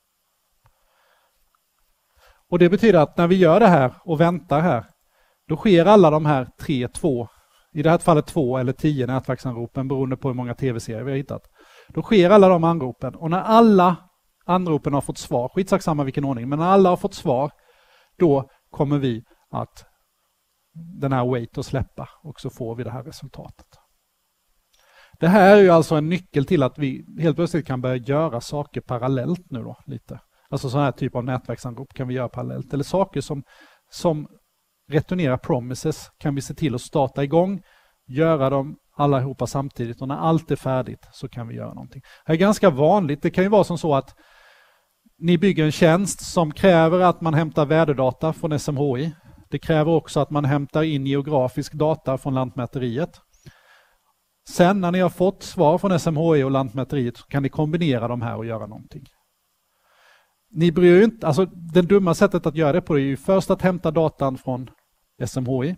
Och det betyder att när vi gör det här och väntar här, då sker alla de här 3, 2, i det här fallet 2 eller 10 nätverksanropen beroende på hur många tv-serier vi har hittat. Då sker alla de anropen och när alla anropen har fått svar, skitsamma vilken ordning, men när alla har fått svar, då kommer vi att den här wait att släppa och så får vi det här resultatet. Det här är ju alltså en nyckel till att vi helt plötsligt kan börja göra saker parallellt nu då lite. Alltså sån här typ av nätverksanrop kan vi göra parallellt. Eller saker som returnerar promises kan vi se till att starta igång, göra dem allihopa samtidigt och när allt är färdigt så kan vi göra någonting. Det är ganska vanligt. Det kan ju vara som så att ni bygger en tjänst som kräver att man hämtar väderdata från SMHI. Det kräver också att man hämtar in geografisk data från Lantmäteriet. Sen när ni har fått svar från SMHI och Lantmäteriet så kan ni kombinera de här och göra någonting. Ni bryr ju inte, alltså det dumma sättet att göra det på är ju först att hämta datan från SMHI.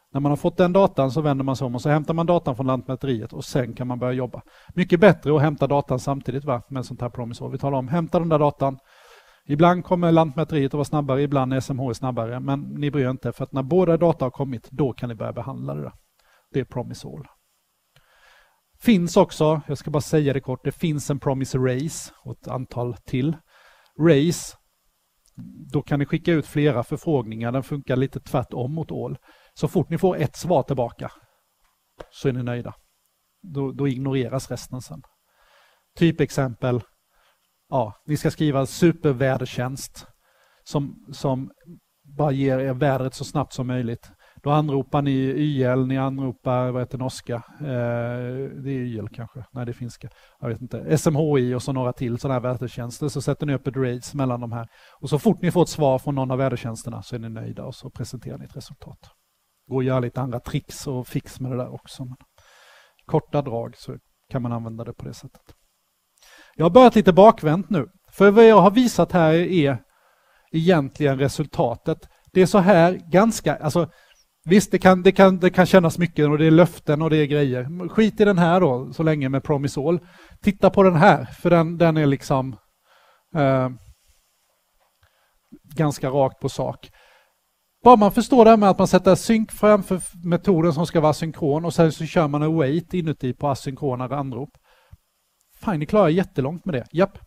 När man har fått den datan så vänder man sig om och så hämtar man datan från Lantmäteriet och sen kan man börja jobba. Mycket bättre att hämta datan samtidigt med sånt här promise all. Vi talar om hämta den där datan. Ibland kommer Lantmäteriet att vara snabbare, ibland är SMH snabbare, men ni bryr er inte för att när båda data har kommit, då kan ni börja behandla det där. Det är promise all. Finns också, jag ska bara säga det kort, det finns en promise race och ett antal till. Race, då kan ni skicka ut flera förfrågningar, den funkar lite tvärtom mot all. Så fort ni får ett svar tillbaka så är ni nöjda. Då ignoreras resten sen. Typexempel, ja, ni ska skriva supervädertjänst som bara ger er vädret så snabbt som möjligt. Då anropar ni YL, ni anropar, vad heter norska? Det är YL kanske, nej det är finska. Jag vet inte. SMHI och så några till sådana här vädertjänster. Så sätter ni upp ett race mellan de här. Och så fort ni får ett svar från någon av vädertjänsterna så är ni nöjda och så presenterar ni ett resultat. Går att göra lite andra tricks och fix med det där också. Men korta drag så kan man använda det på det sättet. Jag har börjat lite bakvänt nu. För vad jag har visat här är egentligen resultatet. Det är så här ganska, alltså visst det kan kännas mycket och det är löften och det är grejer. Skit i den här då så länge med promise all. Titta på den här för den är liksom ganska rakt på sak. Bara man förstår det här med att man sätter synk framför metoden som ska vara synkron och sen så kör man await inuti på asynkrona anrop. Fine, ni klarar jättelångt med det. Japp.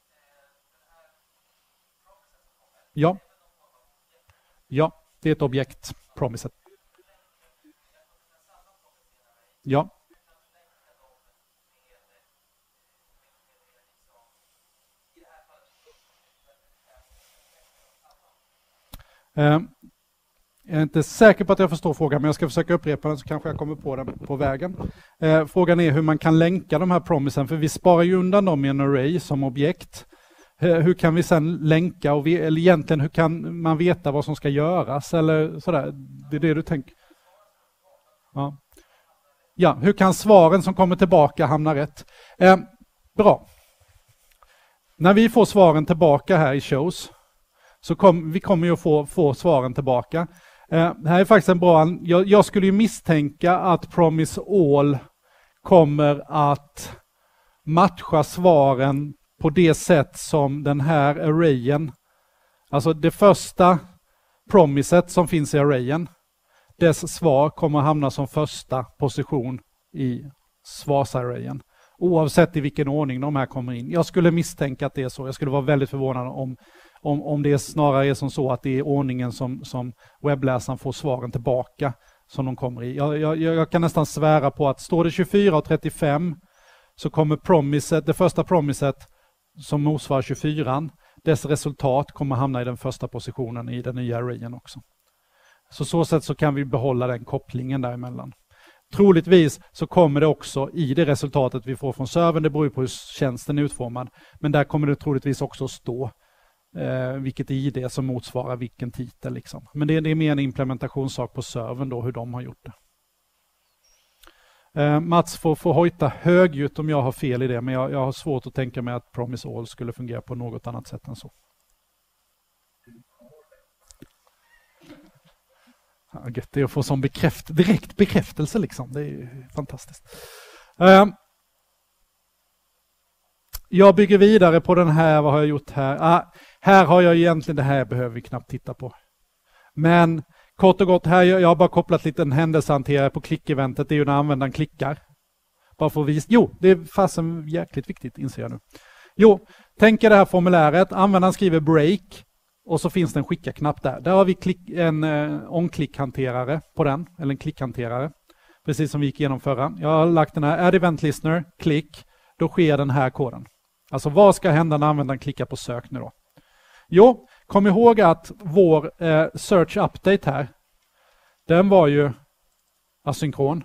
Ja. Ja, det är ett objekt. Promiset. Ja. Jag är inte säker på att jag förstår frågan, men jag ska försöka upprepa den så kanske jag kommer på den på vägen. Frågan är hur man kan länka de här promisen, för vi sparar ju undan dem i en array som objekt. Hur kan vi sen länka, eller egentligen hur kan man veta vad som ska göras eller sådär? Det är det du tänker? Ja. Ja, hur kan svaren som kommer tillbaka hamna rätt? Bra. När vi får svaren tillbaka här i shows så vi kommer ju att få svaren tillbaka. Här är faktiskt en bra, jag skulle ju misstänka att promise all kommer att matcha svaren på det sätt som den här arrayen, alltså det första promiset som finns i arrayen, dess svar kommer att hamna som första position i svarsarrayen. Oavsett i vilken ordning de här kommer in. Jag skulle misstänka att det är så. Jag skulle vara väldigt förvånad om det snarare är som så att det är ordningen som webbläsaren får svaren tillbaka som de kommer i. Jag kan nästan svära på att står det 24 och 35 så kommer det första promiset som motsvarar 24, dess resultat kommer hamna i den första positionen i den nya arrayen också. Så sätt så kan vi behålla den kopplingen däremellan. Troligtvis så kommer det också i det resultatet vi får från servern, det beror ju på hur tjänsten är utformad, men där kommer det troligtvis också stå vilket ID som motsvarar vilken titel. Liksom. Men det är mer en implementationssak på servern då, hur de har gjort det. Mats får hojta högljutt om jag har fel i det, men jag har svårt att tänka mig att promise all skulle fungera på något annat sätt än så. Det är att få som direkt bekräftelse liksom. Det är fantastiskt. Jag bygger vidare på den här. Vad har jag gjort här? Här har jag egentligen, det här behöver vi knappt titta på. Men kort och gott, här jag har bara kopplat lite en händelsehanterare på klickeventet. Det är ju när användaren klickar. Bara för att visa. Jo, det är fasen jäkligt viktigt, inser jag nu. Jo, tänk er det här formuläret. Användaren skriver break. Och så finns det en skicka-knapp där. Där har vi en on-click-hanterare på den. Eller en klickhanterare. Precis som vi gick igenom förra. Jag har lagt den här add event listener, klick. Då sker den här koden. Alltså vad ska hända när användaren klickar på sök nu då? Jo, kom ihåg att vår search update här. Den var ju asynkron.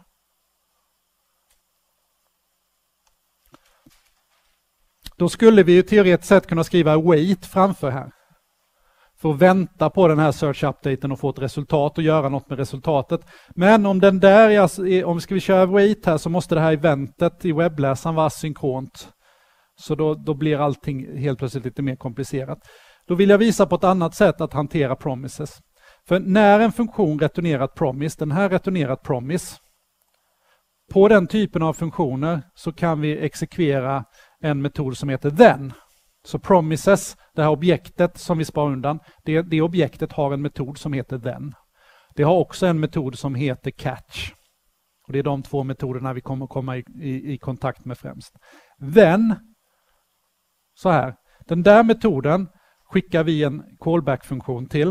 Då skulle vi ju teoretiskt sett kunna skriva wait framför här. För att vänta på den här search-updaten och få ett resultat och göra något med resultatet. Men om den där om ska vi köra wait här så måste det här eventet i webbläsaren vara asynkront. Så då blir allting helt plötsligt lite mer komplicerat. Då vill jag visa på ett annat sätt att hantera promises. För när en funktion returnerar promise, den här returnerar promise. På den typen av funktioner så kan vi exekvera en metod som heter then. Så promises, det här objektet som vi sparar undan, det objektet har en metod som heter then. Det har också en metod som heter catch. Och det är de två metoderna vi kommer komma i kontakt med främst. Then, så här, den där metoden skickar vi en callback-funktion till.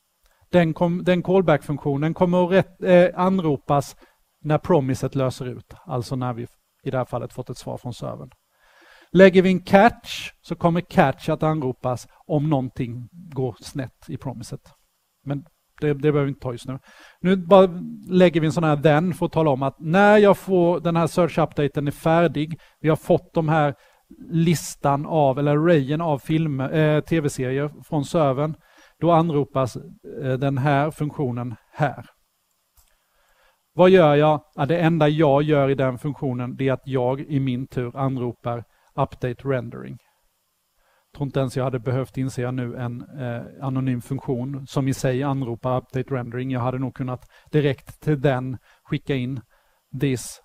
Den callback-funktionen kommer att anropas när promiset löser ut. Alltså när vi i det här fallet fått ett svar från servern. Lägger vi en catch så kommer catch att anropas om någonting går snett i promiset. Men det behöver vi inte ta just nu. Nu bara lägger vi en sån här then för att tala om att när jag får den här search-updaten är färdig, vi har fått de här listan av, eller arrayen av tv-serier från servern, då anropas den här funktionen här. Vad gör jag? Ja, det enda jag gör i den funktionen det är att jag i min tur anropar update rendering. Jag tror inte ens jag hade behövt inse nu en anonym funktion som i sig anropar update rendering. Jag hade nog kunnat direkt till den skicka in this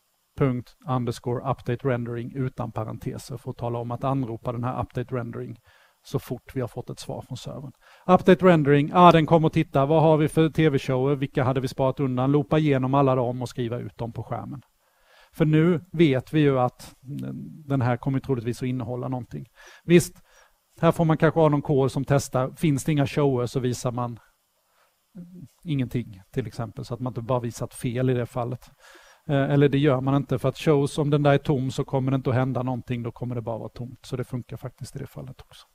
._update rendering utan parenteser för att tala om att anropa den här update rendering så fort vi har fått ett svar från servern. Update rendering, den kommer att titta, vad har vi för tv-shower, vilka hade vi sparat undan, loopa igenom alla dem och skriva ut dem på skärmen. För nu vet vi ju att den här kommer troligtvis att innehålla någonting. Visst, här får man kanske ha någon kod som testar, finns det inga shower så visar man ingenting till exempel, så att man inte bara visat fel i det fallet. Eller det gör man inte, för att shows, om den där är tom så kommer det inte att hända någonting, då kommer det bara vara tomt. Så det funkar faktiskt i det fallet också.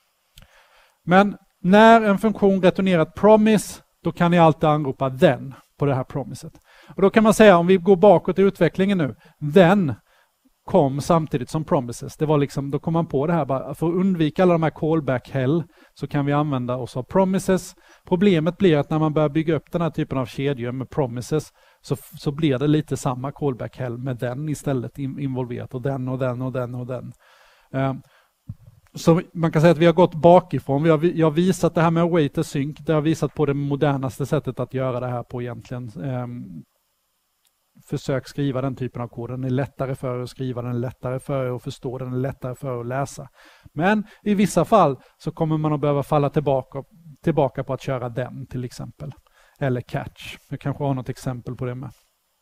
Men när en funktion returnerar ett promise, då kan ni alltid anropa then på det här promiset. Och då kan man säga, om vi går bakåt i utvecklingen nu, then kom samtidigt som promises. Det var liksom, då kom man på det här, bara för att undvika alla de här callback hell så kan vi använda oss av promises. Problemet blir att när man börjar bygga upp den här typen av kedjor med promises så blir det lite samma callback hell med den istället involverat, och den och den och den och den. Så man kan säga att vi har gått bakifrån. Jag har visat det här med await och sync. Det har visat på det modernaste sättet att göra det här på egentligen. Försök skriva den typen av kod. Den är lättare för att skriva, den är lättare för att förstå, den är lättare för att läsa. Men i vissa fall så kommer man att behöva falla tillbaka på att köra den till exempel. Eller catch. Jag kanske har något exempel på det med.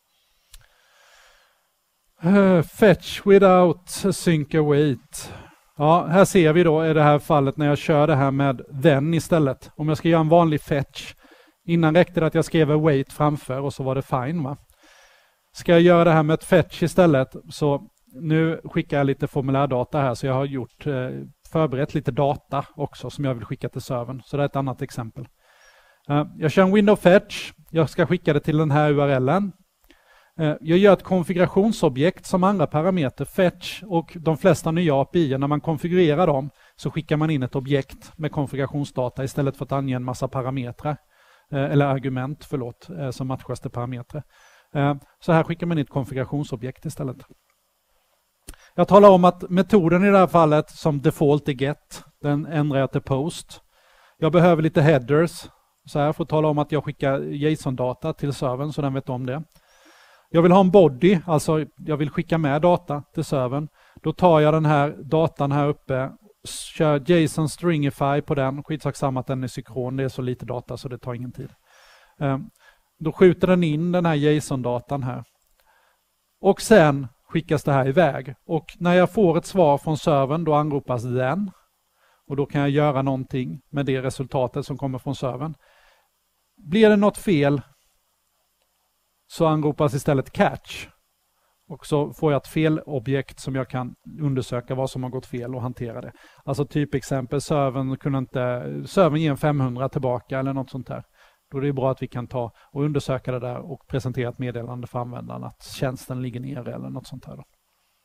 Fetch without sync await. Ja, här ser vi då i det här fallet när jag kör det här med then istället. Om jag ska göra en vanlig fetch. Innan räckte det att jag skrev await framför och så var det fine, va? Ska jag göra det här med ett fetch istället, så nu skickar jag lite formulärdata här, så jag har förberett lite data också som jag vill skicka till servern. Så det är ett annat exempel. Jag kör en window fetch. Jag ska skicka det till den här URLen. Jag gör ett konfigurationsobjekt som andra parameter, fetch, och de flesta nya API, när man konfigurerar dem så skickar man in ett objekt med konfigurationsdata istället för att ange en massa parametrar, eller argument, som matchas till parametrar. Så här skickar man in ett konfigurationsobjekt istället. Jag talar om att metoden i det här fallet som default är get, den ändrar jag till post. Jag behöver lite headers, så här, för att tala om att jag skickar JSON-data till servern så den vet om det. Jag vill ha en body, alltså jag vill skicka med data till servern. Då tar jag den här datan här uppe, kör JSON stringify på den. Skitsak samma att den är synkron, det är så lite data så det tar ingen tid. Då skjuter den in den här JSON-datan här. Och sen skickas det här iväg. Och när jag får ett svar från servern då anropas den. Och då kan jag göra någonting med det resultatet som kommer från servern. Blir det något fel så anropas istället catch. Och så får jag ett felobjekt som jag kan undersöka vad som har gått fel och hantera det. Alltså typexempel, servern ger en 500 tillbaka eller något sånt där. Då är det bra att vi kan ta och undersöka det där och presentera ett meddelande för användaren att tjänsten ligger nere eller något sånt här. Då.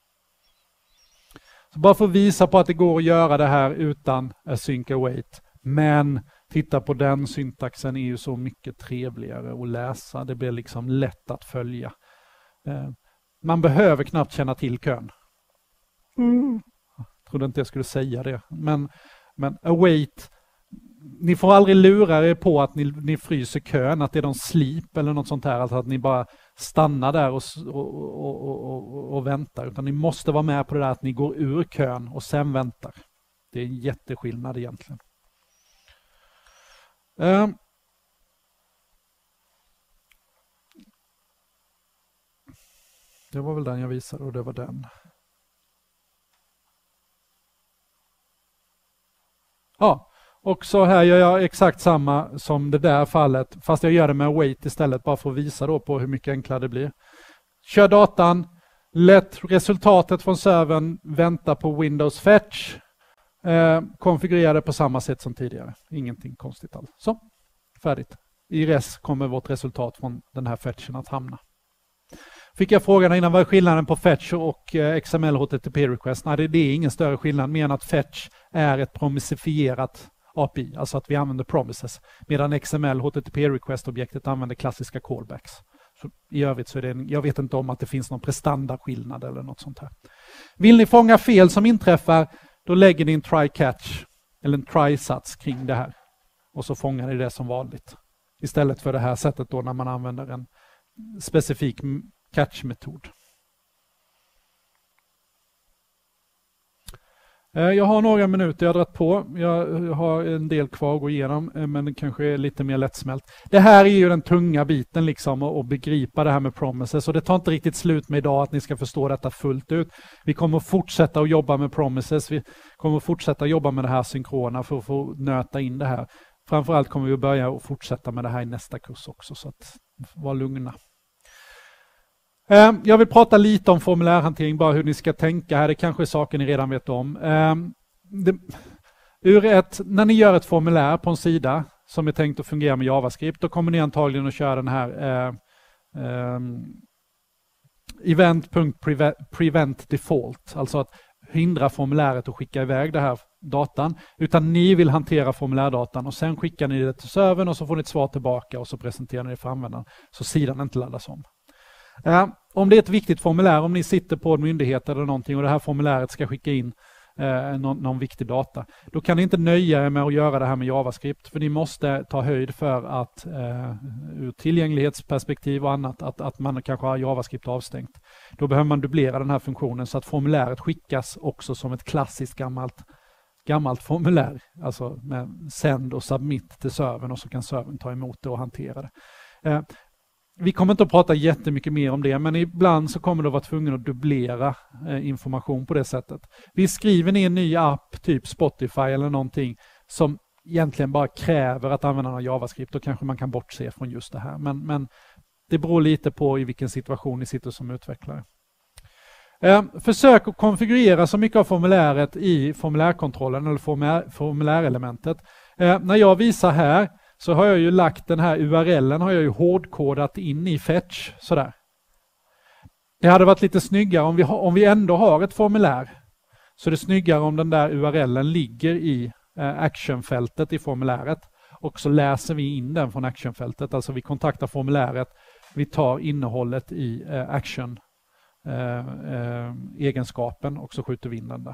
Så bara för att visa på att det går att göra det här utan async await. Men titta på den syntaxen är ju så mycket trevligare att läsa. Det blir liksom lätt att följa. Man behöver knappt känna till kön. Jag trodde inte jag skulle säga det. Men await, ni får aldrig lura er på att ni fryser kön, att det är någon sleep eller något sånt här, alltså att ni bara stannar där och väntar, utan ni måste vara med på det där att ni går ur kön och sen väntar. Det är en jätteskillnad egentligen. Det var väl den jag visade och det var den. Ja, och så här gör jag exakt samma som det där fallet, fast jag gör det med await istället, bara för att visa då på hur mycket enklare det blir. Kör datan, lätt resultatet från servern, vänta på Windows Fetch, konfigurera det på samma sätt som tidigare. Ingenting konstigt alls. Så, färdigt. I res kommer vårt resultat från den här fetchen att hamna. Fick jag frågan innan, vad är skillnaden på Fetch och XML HTTP request? Nej, det är ingen större skillnad, mer än att Fetch är ett promissifierat API, alltså att vi använder promises, medan XML HTTP request-objektet använder klassiska callbacks. Så i övrigt så är det jag vet inte om att det finns någon prestandaskillnad eller något sånt här. Vill ni fånga fel som inträffar, då lägger ni en try-catch eller en try-sats kring det här. Och så fångar ni det som vanligt. Istället för det här sättet då när man använder en specifik catch-metod. Jag har några minuter jag har dragit på. Jag har en del kvar att gå igenom, men det kanske är lite mer lättsmält. Det här är ju den tunga biten liksom, att begripa det här med promises. Och det tar inte riktigt slut med idag att ni ska förstå detta fullt ut. Vi kommer att fortsätta att jobba med promises. Vi kommer att fortsätta att jobba med det här synkrona för att få nöta in det här. Framförallt kommer vi att börja och fortsätta med det här i nästa kurs också, så att var lugna. Jag vill prata lite om formulärhantering, bara hur ni ska tänka här. Det kanske är saker ni redan vet om. När ni gör ett formulär på en sida som är tänkt att fungera med JavaScript, då kommer ni antagligen att köra den här event.prevent default, alltså att hindra formuläret att skicka iväg det här datan, utan ni vill hantera formulärdatan och sen skickar ni det till servern och så får ni ett svar tillbaka och så presenterar ni det för användaren så sidan inte laddas om. Om det är ett viktigt formulär, om ni sitter på en myndighet eller någonting och det här formuläret ska skicka in någon viktig data, då kan ni inte nöja er med att göra det här med JavaScript, för ni måste ta höjd för att ur tillgänglighetsperspektiv och annat att man kanske har JavaScript avstängt. Då behöver man dubblera den här funktionen så att formuläret skickas också som ett klassiskt gammalt formulär, alltså med send och submit till servern och så kan servern ta emot det och hantera det. Vi kommer inte att prata jättemycket mer om det, men ibland så kommer det att vara tvungen att dubblera information på det sättet. Vi skriver ner en ny app, typ Spotify eller någonting, som egentligen bara kräver att använda någon JavaScript, då kanske man kan bortse från just det här. Men det beror lite på i vilken situation ni sitter som utvecklare. Försök att konfigurera så mycket av formuläret i formulärkontrollen eller formulärelementet. När jag visar här så har jag ju lagt den här URLen har jag ju hårdkodat in i Fetch sådär. Det hade varit lite snyggare om vi ändå har ett formulär, så det är snyggare om den där URLen ligger i actionfältet i formuläret och så läser vi in den från actionfältet, alltså vi kontaktar formuläret, vi tar innehållet i action egenskapen och så skjuter vi in den där.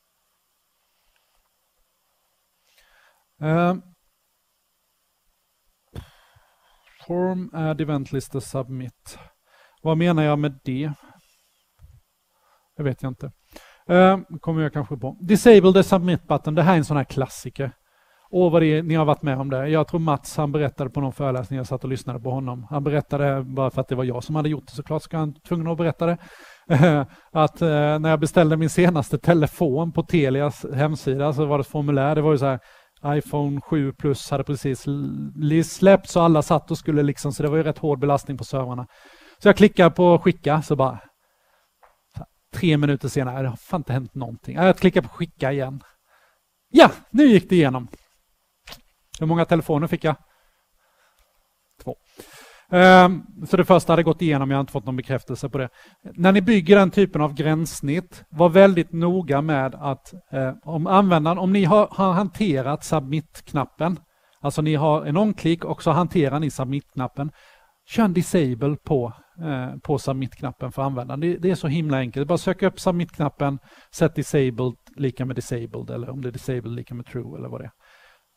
Form add event list och submit. Vad menar jag med det? Det vet jag inte. Kommer jag kanske på. Disable the submit button. Det här är en sån här klassiker. Vad det är, ni har varit med om det. Jag tror Mats, han berättade på någon föreläsning, jag satt och lyssnade på honom. Han berättade, bara för att det var jag som hade gjort det såklart, ska han tvungen att berätta det. Att när jag beställde min senaste telefon på Telias hemsida så var det ett formulär. Det var ju så här, iPhone 7 Plus hade precis släppts så alla satt och skulle liksom, så det var ju rätt hård belastning på servrarna. Så jag klickar på skicka, så bara 3 minuter senare, det har fan inte hänt någonting. Jag klickar på skicka igen. Ja, nu gick det igenom. Hur många telefoner fick jag? 2. Så det första hade gått igenom, jag har inte fått någon bekräftelse på det. När ni bygger den typen av gränssnitt, var väldigt noga med att om ni har hanterat submit-knappen, alltså ni har en on-klick och så hanterar ni submit-knappen, kör en disable på submit-knappen för användaren. Det är så himla enkelt. Bara söka upp submit-knappen, sätt disabled lika med disabled eller om det är disabled lika med true eller vad det är.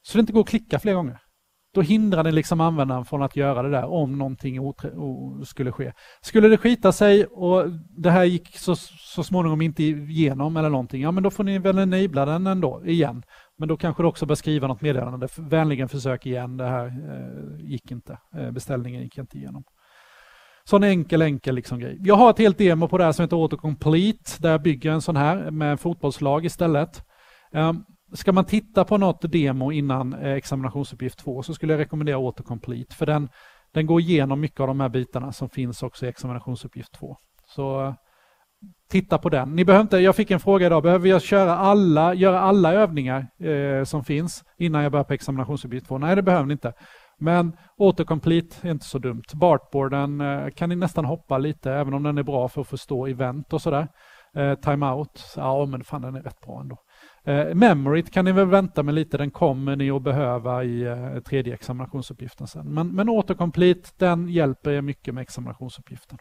Så det inte går att klicka fler gånger. Då hindrar det liksom användaren från att göra det där om någonting skulle ske. Skulle det skita sig och det här gick så småningom inte igenom eller någonting, ja men då får ni väl enabla den ändå igen. Men då kanske du också bör skriva något meddelande. Vänligen försök igen, det här gick inte. Beställningen gick inte igenom. Sån enkel liksom grej. Jag har ett helt demo på det här som heter Autocomplete, där jag bygger en sån här med fotbollslag istället. Ska man titta på något demo innan examinationsuppgift 2 så skulle jag rekommendera Autocomplete, för den går igenom mycket av de här bitarna som finns också i examinationsuppgift 2. Så titta på den. Ni behöver inte, jag fick en fråga idag, behöver jag göra alla övningar som finns innan jag börjar på examinationsuppgift 2? Nej, det behöver ni inte. Men Autocomplete är inte så dumt. Bartboarden kan ni nästan hoppa lite, även om den är bra för att förstå event och sådär. Timeout, ja men fan den är rätt bra ändå. Memory kan ni väl vänta med lite, den kommer ni att behöva i tredje examinationsuppgiften sen. Men Autocomplete, den hjälper er mycket med examinationsuppgiften.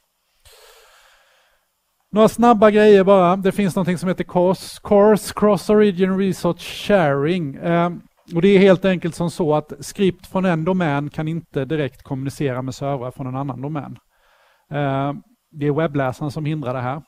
Några snabba grejer bara. Det finns något som heter Course Cross Origin Research Sharing. Och det är helt enkelt som så att skript från en domän kan inte direkt kommunicera med servrar från en annan domän. Det är webbläsaren som hindrar det här.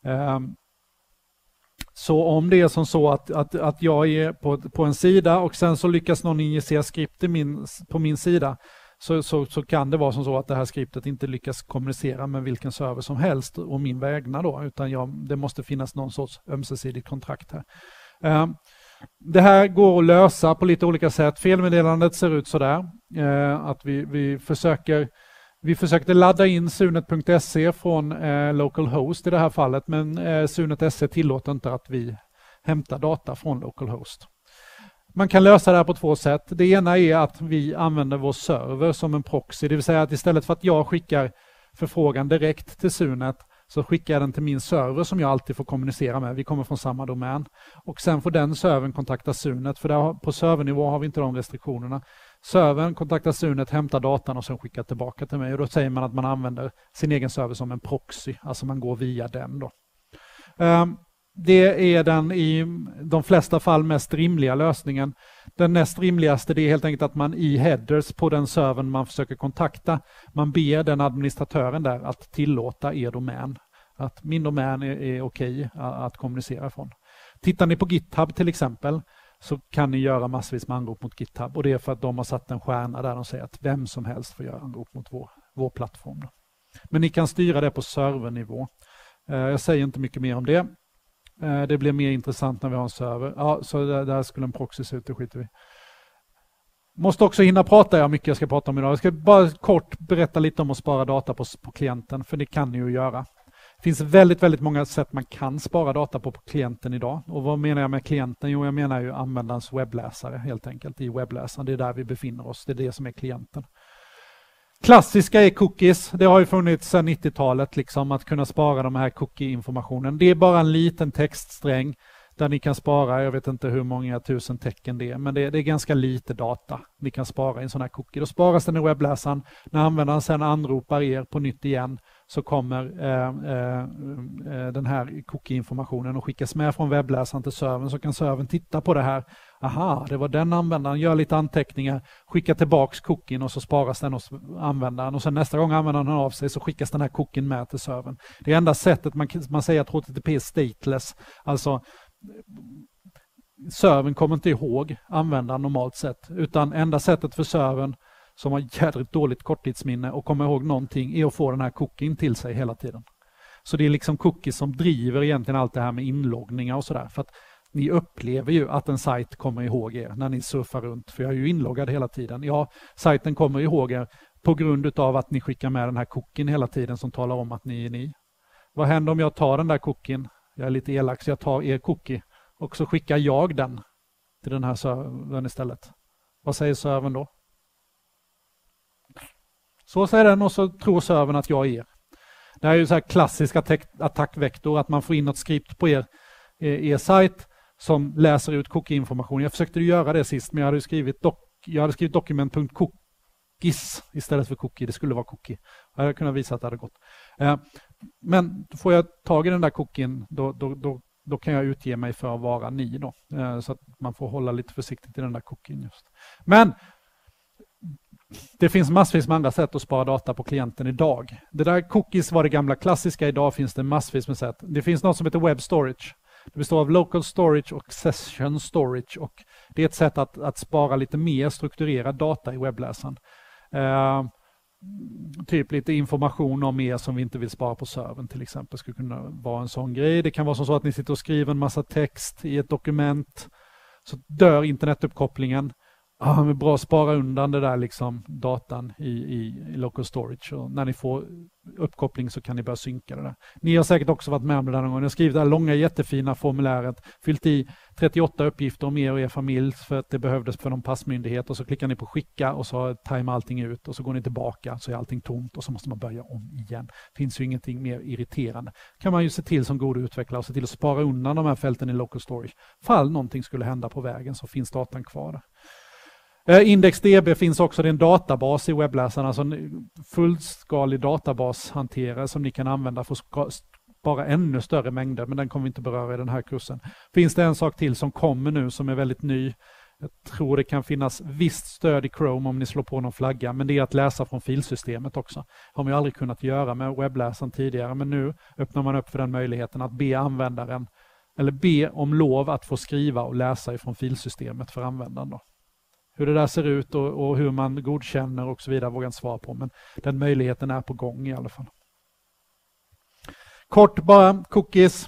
Så om det är som så att jag är på en sida och sen så lyckas någon injicera skript på min sida, så kan det vara som så att det här skriptet inte lyckas kommunicera med vilken server som helst och min vägnar då, utan det måste finnas någon sorts ömsesidigt kontrakt här. Det här går att lösa på lite olika sätt. Felmeddelandet ser ut sådär. Att vi försökte ladda in sunet.se från localhost i det här fallet, men sunet.se tillåter inte att vi hämtar data från localhost. Man kan lösa det här på två sätt. Det ena är att vi använder vår server som en proxy, det vill säga att istället för att jag skickar förfrågan direkt till Sunet så skickar jag den till min server som jag alltid får kommunicera med. Vi kommer från samma domän. Och sen får den servern kontakta Sunet, för där på servernivå har vi inte de restriktionerna. Servern kontaktar Sunet, hämtar datan och sen skickar tillbaka till mig. Och då säger man att man använder sin egen server som en proxy, alltså man går via den då. Det är den i de flesta fall mest rimliga lösningen. Den näst rimligaste det är helt enkelt att man i headers på den servern man försöker kontakta, man ber den administratören där att tillåta er domän. Att min domän är okej att kommunicera från. Tittar ni på GitHub till exempel så kan ni göra massvis med anrop mot GitHub. Och det är för att de har satt en stjärna där de säger att vem som helst får göra anrop mot vår plattform. Men ni kan styra det på servernivå. Jag säger inte mycket mer om det. Det blir mer intressant när vi har en server. Ja, så där skulle en proxy se ut, det skiter vi. Måste också hinna prata mycket jag ska prata om idag. Jag ska bara kort berätta lite om att spara data på klienten, för det kan ni ju göra. Det finns väldigt, väldigt många sätt man kan spara data på klienten idag. Och vad menar jag med klienten? Jo, jag menar ju användarens webbläsare helt enkelt i webbläsaren. Det är där vi befinner oss, det är det som är klienten. Klassiska är cookies. Det har ju funnits sedan 90-talet liksom, att kunna spara de här cookie-informationen. Det är bara en liten textsträng där ni kan spara, jag vet inte hur många tusen tecken det är, men det är ganska lite data ni kan spara i en sån här cookie. Då sparas den i webbläsaren. När användaren sedan anropar er på nytt igen så kommer den här cookie-informationen att skickas med från webbläsaren till servern, så kan servern titta på det här. Aha, det var den användaren, gör lite anteckningar, skicka tillbaks cookien och så sparas den hos användaren. Och sen nästa gång användaren hör av sig så skickas den här cookien med till servern. Det är enda sättet man säger att HTTP är stateless, alltså servern kommer inte ihåg användaren normalt sett, utan enda sättet för servern som har jädrigt dåligt korttidsminne och kommer ihåg någonting är att få den här cookien till sig hela tiden. Så det är liksom cookies som driver egentligen allt det här med inloggningar och sådär, för att ni upplever ju att en sajt kommer ihåg er när ni surfar runt, för jag är ju inloggad hela tiden. Ja, sajten kommer ihåg er på grund av att ni skickar med den här cookien hela tiden som talar om att ni är ni. Vad händer om jag tar den där cookien? Jag är lite elak så jag tar er cookie och så skickar jag den till den här servern istället. Vad säger servern då? Så säger den och så tror servern att jag är er. Det här är ju så här klassisk attackvektor, att man får in något skript på er sajt som läser ut cookie-information. Jag försökte göra det sist, men jag hade skrivit dokument.cookies istället för cookie. Det skulle vara cookie. Jag hade kunnat visa att det hade gått. Men får jag tag i den där cookien, då då kan jag utge mig för att vara ni då. Så att man får hålla lite försiktigt i den där cookien just. Men det finns massvis med andra sätt att spara data på klienten idag. Det där cookies var det gamla klassiska, idag finns det massvis med sätt. Det finns något som heter web storage. Det består av local storage och session storage, och det är ett sätt att spara lite mer strukturerad data i webbläsaren. Typ lite information om er som vi inte vill spara på servern till exempel skulle kunna vara en sån grej. Det kan vara som så att ni sitter och skriver en massa text i ett dokument, så dör internetuppkopplingen. Men bra, spara undan det där liksom datan i local storage, och när ni får uppkoppling så kan ni börja synka det där. Ni har säkert också varit med om det där någon gång. Ni har skrivit det här långa jättefina formuläret, fyllt i 38 uppgifter om er och er familj för att det behövdes för någon passmyndighet, och så klickar ni på skicka och så tajmar allting ut och så går ni tillbaka så är allting tomt och så måste man börja om igen. Finns ju ingenting mer irriterande. Kan man ju se till som god utvecklare och se till att spara undan de här fälten i local storage. Fall någonting skulle hända på vägen så finns datan kvar där. IndexDB finns också, det är en databas i webbläsaren, alltså en fullskalig databashanterare som ni kan använda för att spara ännu större mängder, men den kommer vi inte beröra i den här kursen. Finns det en sak till som kommer nu som är väldigt ny. Jag tror det kan finnas visst stöd i Chrome om ni slår på någon flagga, men det är att läsa från filsystemet också. Har man ju aldrig kunnat göra med webbläsaren tidigare, men nu öppnar man upp för den möjligheten att be användaren, eller be om lov att få skriva och läsa ifrån filsystemet för användaren då. Hur det där ser ut och hur man godkänner och så vidare vågar jag inte svara på, men den möjligheten är på gång i alla fall. Kort bara, cookies.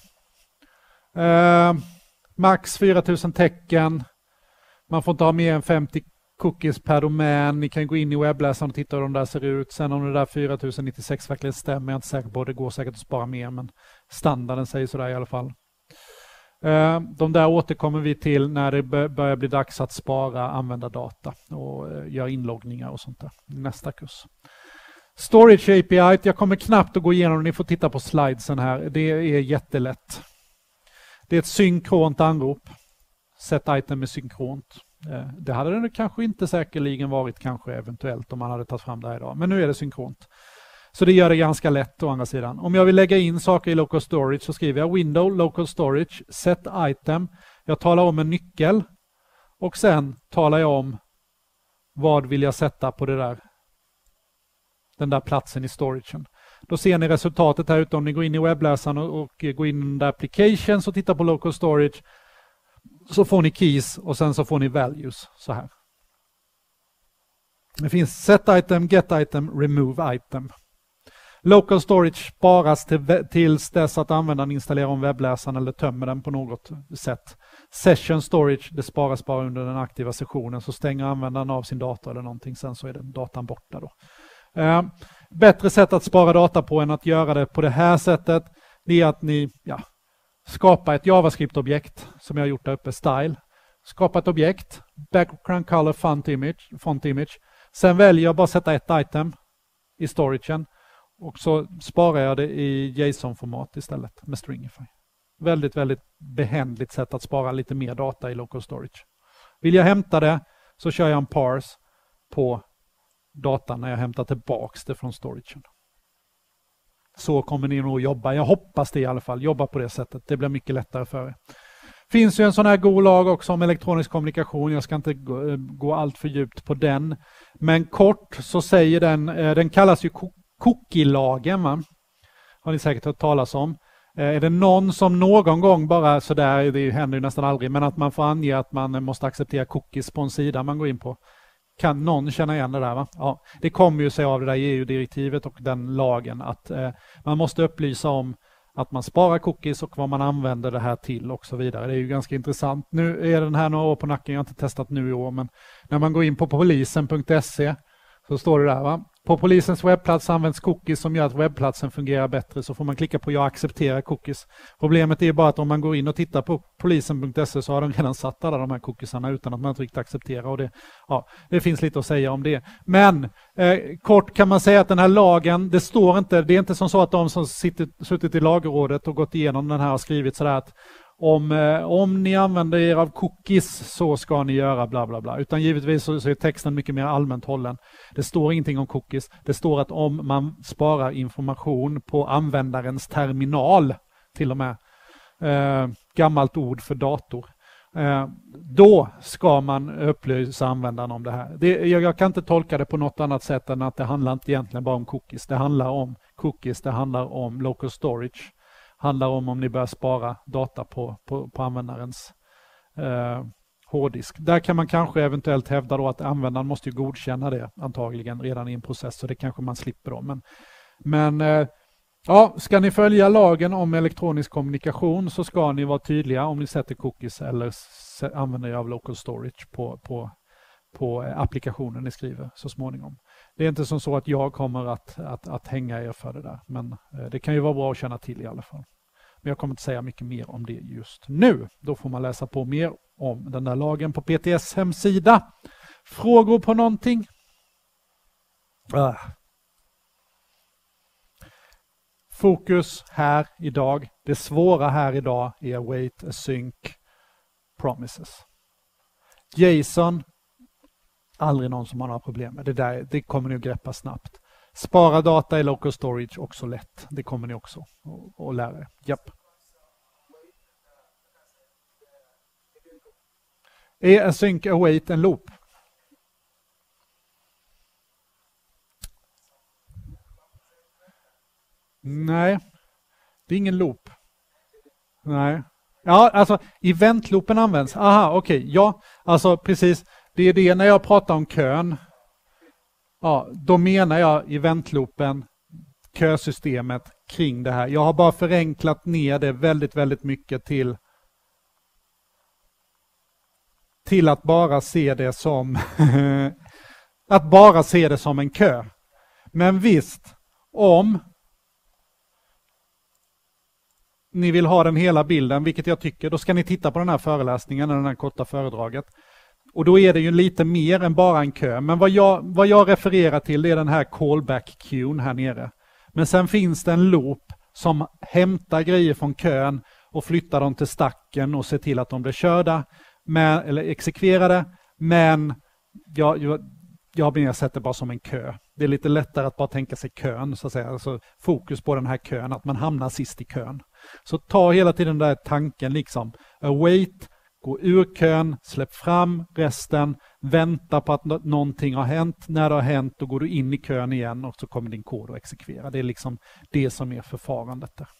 Max 4000 tecken. Man får inte ha mer än 50 cookies per domän. Ni kan gå in i webbläsaren och titta hur de där ser ut. Sen om det där 4096 verkligen stämmer, jag är inte säker på. Det går säkert att spara mer, men standarden säger sådär i alla fall. De där återkommer vi till när det börjar bli dags att spara användardata och göra inloggningar och sånt där. Nästa kurs. Storage API, jag kommer knappt att gå igenom, ni får titta på slidesen här. Det är jättelätt. Det är ett synkront anrop. Set item är synkront. Det hade det kanske inte säkerligen varit, kanske eventuellt om man hade tagit fram det här idag. Men nu är det synkront. Så det gör det ganska lätt å andra sidan. Om jag vill lägga in saker i local storage så skriver jag window, local storage, set item. Jag talar om en nyckel och sen talar jag om vad vill jag sätta på den där platsen i storagen. Då ser ni resultatet här ute om ni går in i webbläsaren och går in i den där applications och tittar på local storage. Så får ni keys och sen så får ni values så här. Det finns set item, get item, remove item. Local storage sparas tills dess att användaren installerar om webbläsaren eller tömmer den på något sätt. Session storage, det sparas bara under den aktiva sessionen, så stänger användaren av sin dator eller någonting, sen så är den datan borta då. Bättre sätt att spara data på än att göra det på det här sättet, det är att ni skapar ett JavaScript-objekt som jag har gjort där uppe, style. Skapa ett objekt, background color, font image. Sen väljer jag bara sätta ett item i storagen. Och så sparar jag det i JSON-format istället med Stringify. Väldigt, väldigt behändigt sätt att spara lite mer data i local storage. Vill jag hämta det så kör jag en parse på datan när jag hämtar tillbaks det från storagen. Så kommer ni nog jobba. Jag hoppas det i alla fall. Jobba på det sättet. Det blir mycket lättare för er. Finns ju en sån här god lag också om elektronisk kommunikation. Jag ska inte gå allt för djupt på den. Men kort så säger den kallas ju cookie-lagen, va? Har ni säkert hört talas om. Är det någon som någon gång bara sådär, det händer ju nästan aldrig, men att man får ange att man måste acceptera cookies på en sida man går in på. Kan någon känna igen det där, va? Ja, det kommer ju sig av det där EU-direktivet och den lagen att man måste upplysa om att man sparar cookies och vad man använder det här till och så vidare. Det är ju ganska intressant. Nu är den här några år på nacken, jag har inte testat nu i år, men när man går in på polisen.se så står det där, va? På polisens webbplats används cookies som gör att webbplatsen fungerar bättre, så får man klicka på jag accepterar cookies. Problemet är bara att om man går in och tittar på polisen.se så har de redan satt alla de här cookiesarna utan att man inte riktigt accepterar, och det finns lite att säga om det. Men kort kan man säga att den här lagen, det är inte som så att de som suttit i lagrådet och gått igenom den här har skrivit sådär att om ni använder er av cookies så ska ni göra bla bla bla. Utan givetvis så är texten mycket mer allmänt hållen. Det står ingenting om cookies. Det står att om man sparar information på användarens terminal till och med gammalt ord för dator. Då ska man upplysa användaren om det här. Jag kan inte tolka det på något annat sätt än att det handlar inte egentligen bara om cookies. Det handlar om cookies, det handlar om local storage. Det handlar om ni börjar spara data på användarens hårddisk. Där kan man kanske eventuellt hävda då att användaren måste ju godkänna det antagligen redan i en process, så det kanske man slipper då. Men ja, ska ni följa lagen om elektronisk kommunikation så ska ni vara tydliga om ni sätter cookies eller använder er av local storage på applikationen ni skriver så småningom. Det är inte som så att jag kommer att hänga er för det där, men det kan ju vara bra att känna till i alla fall. Men jag kommer inte säga mycket mer om det just nu. Då får man läsa på mer om den där lagen på PTS hemsida. Frågor på någonting? Fokus här idag. Det svåra här idag är await, async, promises. JSON, aldrig någon som har några problem med. Det kommer ni att greppa snabbt. Spara data i local storage, också lätt. Det kommer ni också att lära er. Japp. Är async await en loop? Nej, det är ingen loop. Nej. Ja, alltså eventloopen används. Aha, okej. Ja, alltså precis. Det är det när jag pratar om kön. Ja, då menar jag eventloopen, kösystemet kring det här. Jag har bara förenklat ner det väldigt, väldigt mycket till att bara se det som en kö. Men visst, om ni vill ha den hela bilden, vilket jag tycker, då ska ni titta på den här föreläsningen, den här korta föredraget. Och då är det ju lite mer än bara en kö. Men vad jag refererar till är den här callback-queuen här nere. Men sen finns det en loop som hämtar grejer från kön och flyttar dem till stacken och ser till att de blir körda eller exekverade. Men jag har sett det bara som en kö. Det är lite lättare att bara tänka sig kön, så att säga. Alltså fokus på den här kön, att man hamnar sist i kön. Så ta hela tiden den där tanken liksom. Await, gå ur kön, släpp fram resten, vänta på att någonting har hänt. När det har hänt, då går du in i kön igen och så kommer din kod att exekvera. Det är liksom det som är förfarandet där.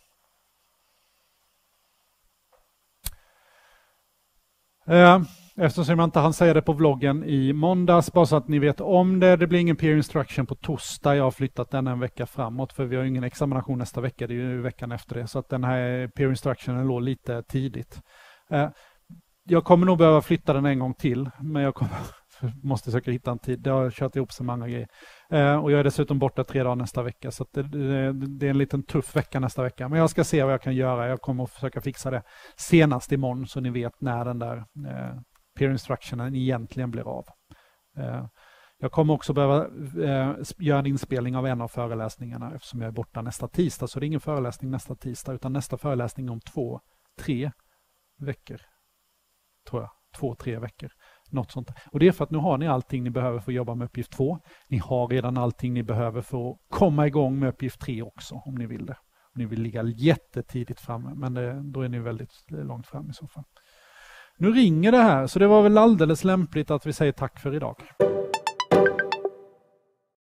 Eftersom jag inte hann säga det på vloggen i måndags, bara så att ni vet om det. Det blir ingen peer instruction på torsdag. Jag har flyttat den en vecka framåt, för vi har ingen examination nästa vecka. Det är ju veckan efter det. Så att den här peer instructionen låg lite tidigt. Jag kommer nog behöva flytta den en gång till, men jag måste försöka hitta en tid. Det har kört ihop så många grejer. Och jag är dessutom borta 3 dagar nästa vecka, så att det är en liten tuff vecka nästa vecka. Men jag ska se vad jag kan göra. Jag kommer att försöka fixa det senast imorgon, så ni vet när den där peer instructionen egentligen blir av. Jag kommer också behöva göra en inspelning av en av föreläsningarna, eftersom jag är borta nästa tisdag. Så det är ingen föreläsning nästa tisdag, utan nästa föreläsning om 2-3 veckor. Tror jag. 2-3 veckor. Något sånt. Och det är för att nu har ni allting ni behöver för att jobba med uppgift 2. Ni har redan allting ni behöver för att komma igång med uppgift 3 också, om ni vill det. Om ni vill ligga jättetidigt framme, men då är ni väldigt långt fram i så fall. Nu ringer det här, så det var väl alldeles lämpligt att vi säger tack för idag.